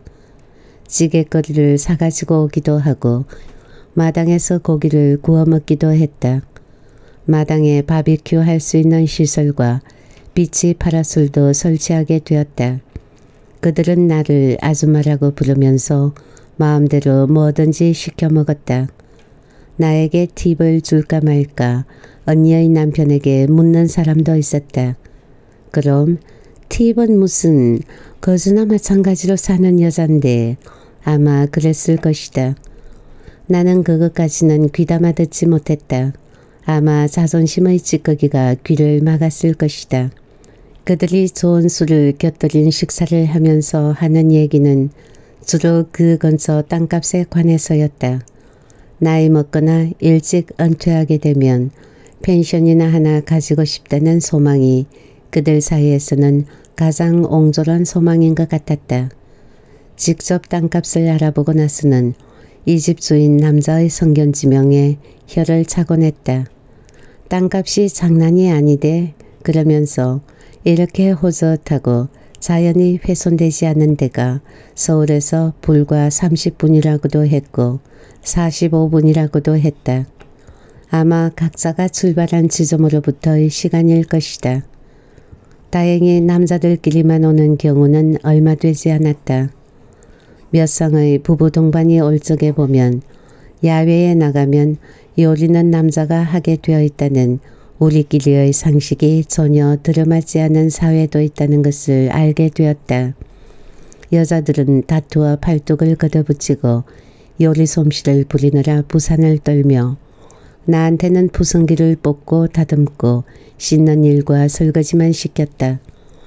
찌개거리를 사가지고 오기도 하고 마당에서 고기를 구워 먹기도 했다. 마당에 바비큐 할 수 있는 시설과 비치 파라솔도 설치하게 되었다. 그들은 나를 아줌마라고 부르면서 마음대로 뭐든지 시켜 먹었다. 나에게 팁을 줄까 말까 언니의 남편에게 묻는 사람도 있었다. 그럼 팁은 무슨 거저나 마찬가지로 사는 여잔데 아마 그랬을 것이다. 나는 그것까지는 귀담아 듣지 못했다. 아마 자존심의 찌꺼기가 귀를 막았을 것이다. 그들이 좋은 술을 곁들인 식사를 하면서 하는 얘기는 주로 그 근처 땅값에 관해서였다. 나이 먹거나 일찍 은퇴하게 되면 펜션이나 하나 가지고 싶다는 소망이 그들 사이에서는 가장 옹졸한 소망인 것 같았다. 직접 땅값을 알아보고 나서는 이 집 주인 남자의 성견지명에 혀를 차곤 했다. 땅값이 장난이 아니대. 그러면서 이렇게 호젓하고 자연이 훼손되지 않는 데가 서울에서 불과 30분이라고도 했고 45분이라고도 했다. 아마 각자가 출발한 지점으로부터의 시간일 것이다. 다행히 남자들끼리만 오는 경우는 얼마 되지 않았다. 몇 쌍의 부부 동반이 올 적에 보면 야외에 나가면 요리는 남자가 하게 되어 있다는 우리끼리의 상식이 전혀 들어맞지 않은 사회도 있다는 것을 알게 되었다. 여자들은 다투와 팔뚝을 걷어붙이고 요리 솜씨를 부리느라 부산을 떨며 나한테는 부성기를 뽑고 다듬고 씻는 일과 설거지만 시켰다.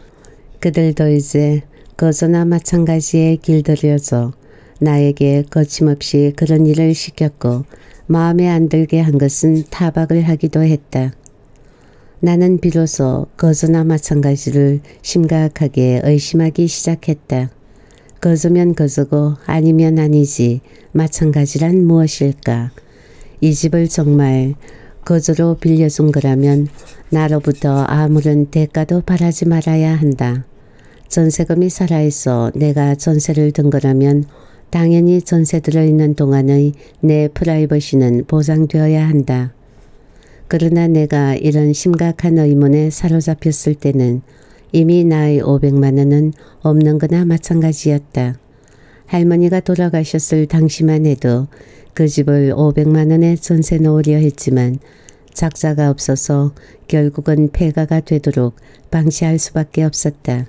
그들도 이제 거저나 마찬가지에 길들여져 나에게 거침없이 그런 일을 시켰고 마음에 안 들게 한 것은 타박을 하기도 했다. 나는 비로소 거저나 마찬가지를 심각하게 의심하기 시작했다. 거저면 거저고 아니면 아니지 마찬가지란 무엇일까? 이 집을 정말 거저로 빌려준 거라면 나로부터 아무런 대가도 바라지 말아야 한다. 전세금이 살아있어 내가 전세를 든 거라면 당연히 전세 들어있는 동안의 내 프라이버시는 보장되어야 한다. 그러나 내가 이런 심각한 의문에 사로잡혔을 때는 이미 나의 500만 원은 없는 거나 마찬가지였다. 할머니가 돌아가셨을 당시만 해도 그 집을 500만 원에 전세 놓으려 했지만 작자가 없어서 결국은 폐가가 되도록 방치할 수밖에 없었다.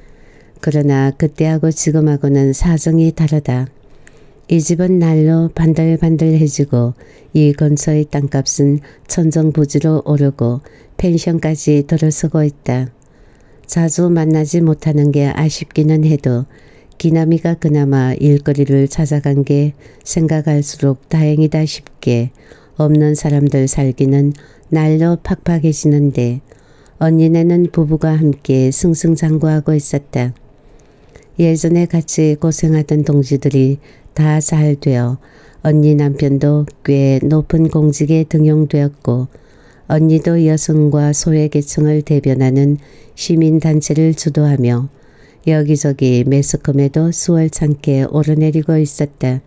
그러나 그때하고 지금하고는 사정이 다르다. 이 집은 날로 반들반들해지고 이 근처의 땅값은 천정부지로 오르고 펜션까지 들어서고 있다. 자주 만나지 못하는 게 아쉽기는 해도 기남이가 그나마 일거리를 찾아간 게 생각할수록 다행이다 싶게 없는 사람들 살기는 날로 팍팍해지는데 언니네는 부부가 함께 승승장구하고 있었다. 예전에 같이 고생하던 동지들이 다 잘 되어 언니 남편도 꽤 높은 공직에 등용되었고 언니도 여성과 소외계층을 대변하는 시민단체를 주도하며 여기저기 매스컴에도 수월찮게 오르내리고 있었다.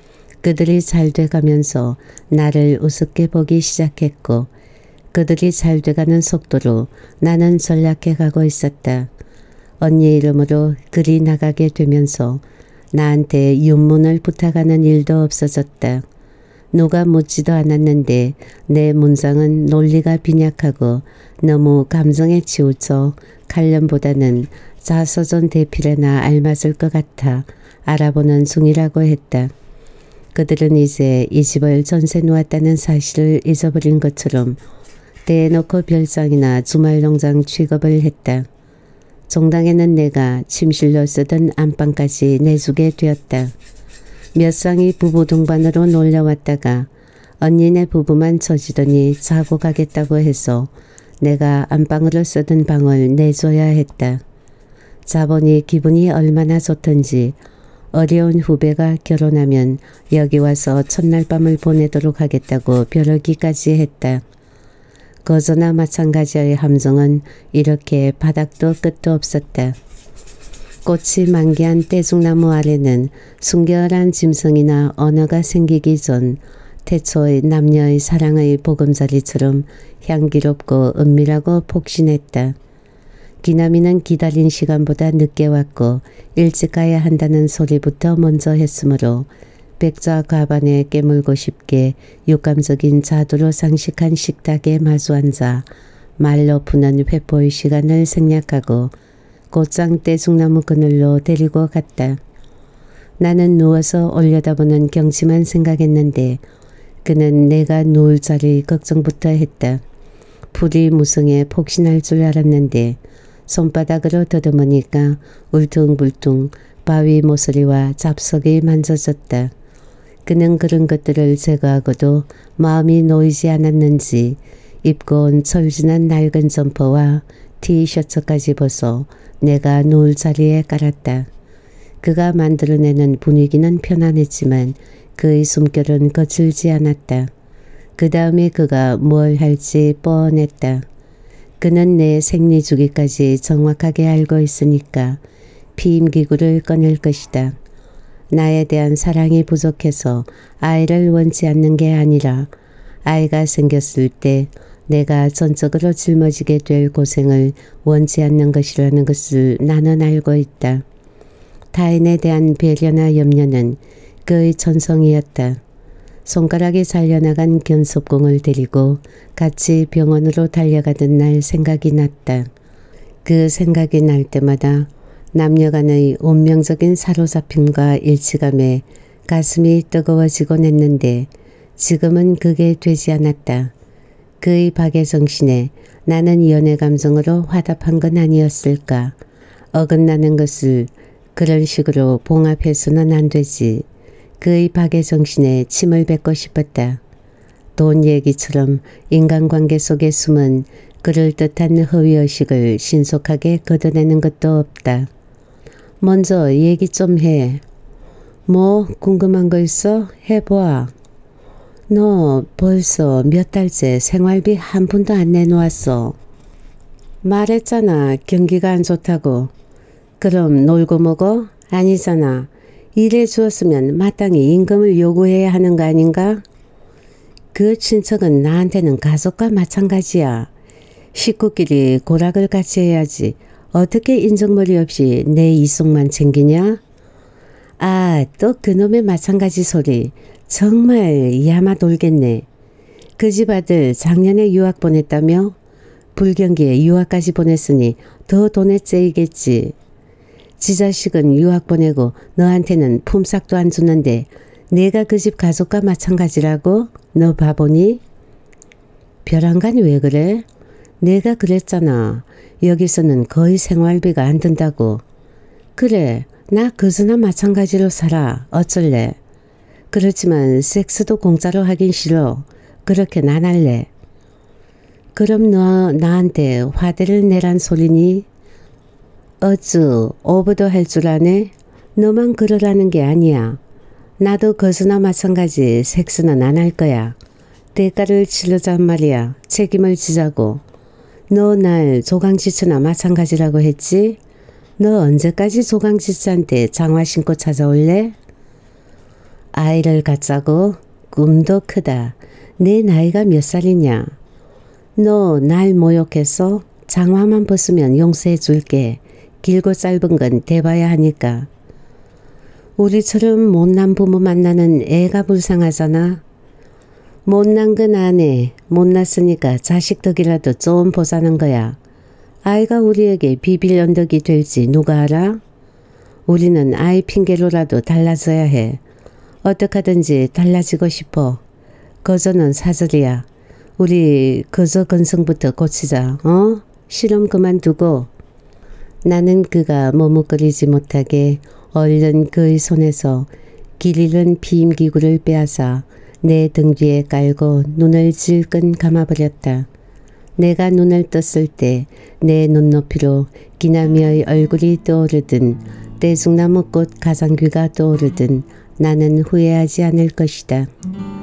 그들이 잘 돼가면서 나를 우습게 보기 시작했고 그들이 잘 돼가는 속도로 나는 전락해 가고 있었다. 언니 이름으로 글이 나가게 되면서 나한테 윤문을 부탁하는 일도 없어졌다. 누가 묻지도 않았는데 내 문장은 논리가 빈약하고 너무 감정에 치우쳐 칼럼보다는 자서전 대필에나 알맞을 것 같아 알아보는 중이라고 했다. 그들은 이제 이 집을 전세 놓았다는 사실을 잊어버린 것처럼 대놓고 별장이나 주말농장 취급을 했다. 종당에는 내가 침실로 쓰던 안방까지 내주게 되었다. 몇 쌍이 부부 동반으로 놀러왔다가 언니네 부부만 처지더니 자고 가겠다고 해서 내가 안방으로 쓰던 방을 내줘야 했다. 자보니 기분이 얼마나 좋던지 어려운 후배가 결혼하면 여기 와서 첫날 밤을 보내도록 하겠다고 벼르기까지 했다. 거저나 마찬가지의 함정은 이렇게 바닥도 끝도 없었다. 꽃이 만개한 떼죽나무 아래는 순결한 짐승이나 언어가 생기기 전 태초의 남녀의 사랑의 보금자리처럼 향기롭고 은밀하고 폭신했다. 기남이는 기다린 시간보다 늦게 왔고 일찍 가야 한다는 소리부터 먼저 했으므로 백자 가반에 깨물고 싶게 육감적인 자두로 상식한 식탁에 마주 앉아 말로 푸는 회포의 시간을 생략하고 곧장 떼죽나무 그늘로 데리고 갔다. 나는 누워서 올려다보는 경치만 생각했는데 그는 내가 누울 자리 걱정부터 했다. 풀이 무성해 폭신할 줄 알았는데 손바닥으로 더듬으니까 울퉁불퉁 바위 모서리와 잡석이 만져졌다. 그는 그런 것들을 제거하고도 마음이 놓이지 않았는지 입고 온 철진한 낡은 점퍼와 티셔츠까지 벗어 내가 누울 자리에 깔았다. 그가 만들어내는 분위기는 편안했지만 그의 숨결은 거칠지 않았다. 그 다음에 그가 뭘 할지 뻔했다. 그는 내 생리주기까지 정확하게 알고 있으니까 피임기구를 꺼낼 것이다. 나에 대한 사랑이 부족해서 아이를 원치 않는 게 아니라 아이가 생겼을 때 내가 전적으로 짊어지게 될 고생을 원치 않는 것이라는 것을 나는 알고 있다. 타인에 대한 배려나 염려는 그의 천성이었다. 손가락이 잘려나간 견섭공을 데리고 같이 병원으로 달려가던 날 생각이 났다. 그 생각이 날 때마다 남녀간의 운명적인 사로잡힘과 일치감에 가슴이 뜨거워지곤 했는데 지금은 그게 되지 않았다. 그의 박애정신에 나는 연애 감정으로 화답한 건 아니었을까. 어긋나는 것을 그런 식으로 봉합해서는 안 되지. 그의 박애정신에 침을 뱉고 싶었다. 돈 얘기처럼 인간관계 속에 숨은 그럴듯한 허위의식을 신속하게 걷어내는 것도 없다. 먼저 얘기 좀 해. 뭐 궁금한 거 있어? 해봐. 너 벌써 몇 달째 생활비 한 푼도 안 내놓았어. 말했잖아. 경기가 안 좋다고. 그럼 놀고 먹어? 아니잖아. 일해 주었으면 마땅히 임금을 요구해야 하는 거 아닌가? 그 친척은 나한테는 가족과 마찬가지야. 식구끼리 고락을 같이 해야지. 어떻게 인정머리 없이 내 이속만 챙기냐? 아, 또 그놈의 마찬가지 소리. 정말 야마 돌겠네. 그 집 아들 작년에 유학 보냈다며? 불경기에 유학까지 보냈으니 더 돈에 째이겠지. 지 자식은 유학 보내고 너한테는 품삯도 안 주는데 내가 그 집 가족과 마찬가지라고? 너 바보니? 벼랑간 왜 그래? 내가 그랬잖아. 여기서는 거의 생활비가 안 든다고. 그래, 나 그즈나 마찬가지로 살아. 어쩔래? 그렇지만 섹스도 공짜로 하긴 싫어. 그렇게는 안 할래. 그럼 너 나한테 화대를 내란 소리니? 어쭈 오버도 할 줄 아네? 너만 그러라는 게 아니야. 나도 그즈나 마찬가지 섹스는 안 할 거야. 대가를 치르잔 말이야. 책임을 지자고. 너 날 조강지처나 마찬가지라고 했지? 너 언제까지 조강지처한테 장화 신고 찾아올래? 아이를 갖자고? 꿈도 크다. 내 나이가 몇 살이냐? 너 날 모욕해서 장화만 벗으면 용서해 줄게. 길고 짧은 건 대봐야 하니까. 우리처럼 못난 부모 만나는 애가 불쌍하잖아. 못난 건 안 해. 못났으니까 자식 덕이라도 좀 보자는 거야. 아이가 우리에게 비빌 언덕이 될지 누가 알아? 우리는 아이 핑계로라도 달라져야 해. 어떡하든지 달라지고 싶어. 거저는 사절이야. 우리 거저 건성부터 고치자. 어? 실험 그만두고. 나는 그가 머뭇거리지 못하게 얼른 그의 손에서 길 잃은 피임기구를 빼앗아 내 등 뒤에 깔고 눈을 질끈 감아버렸다. 내가 눈을 떴을 때 내 눈높이로 기나미의 얼굴이 떠오르든 떼죽나무꽃 가장귀가 떠오르든 나는 후회하지 않을 것이다.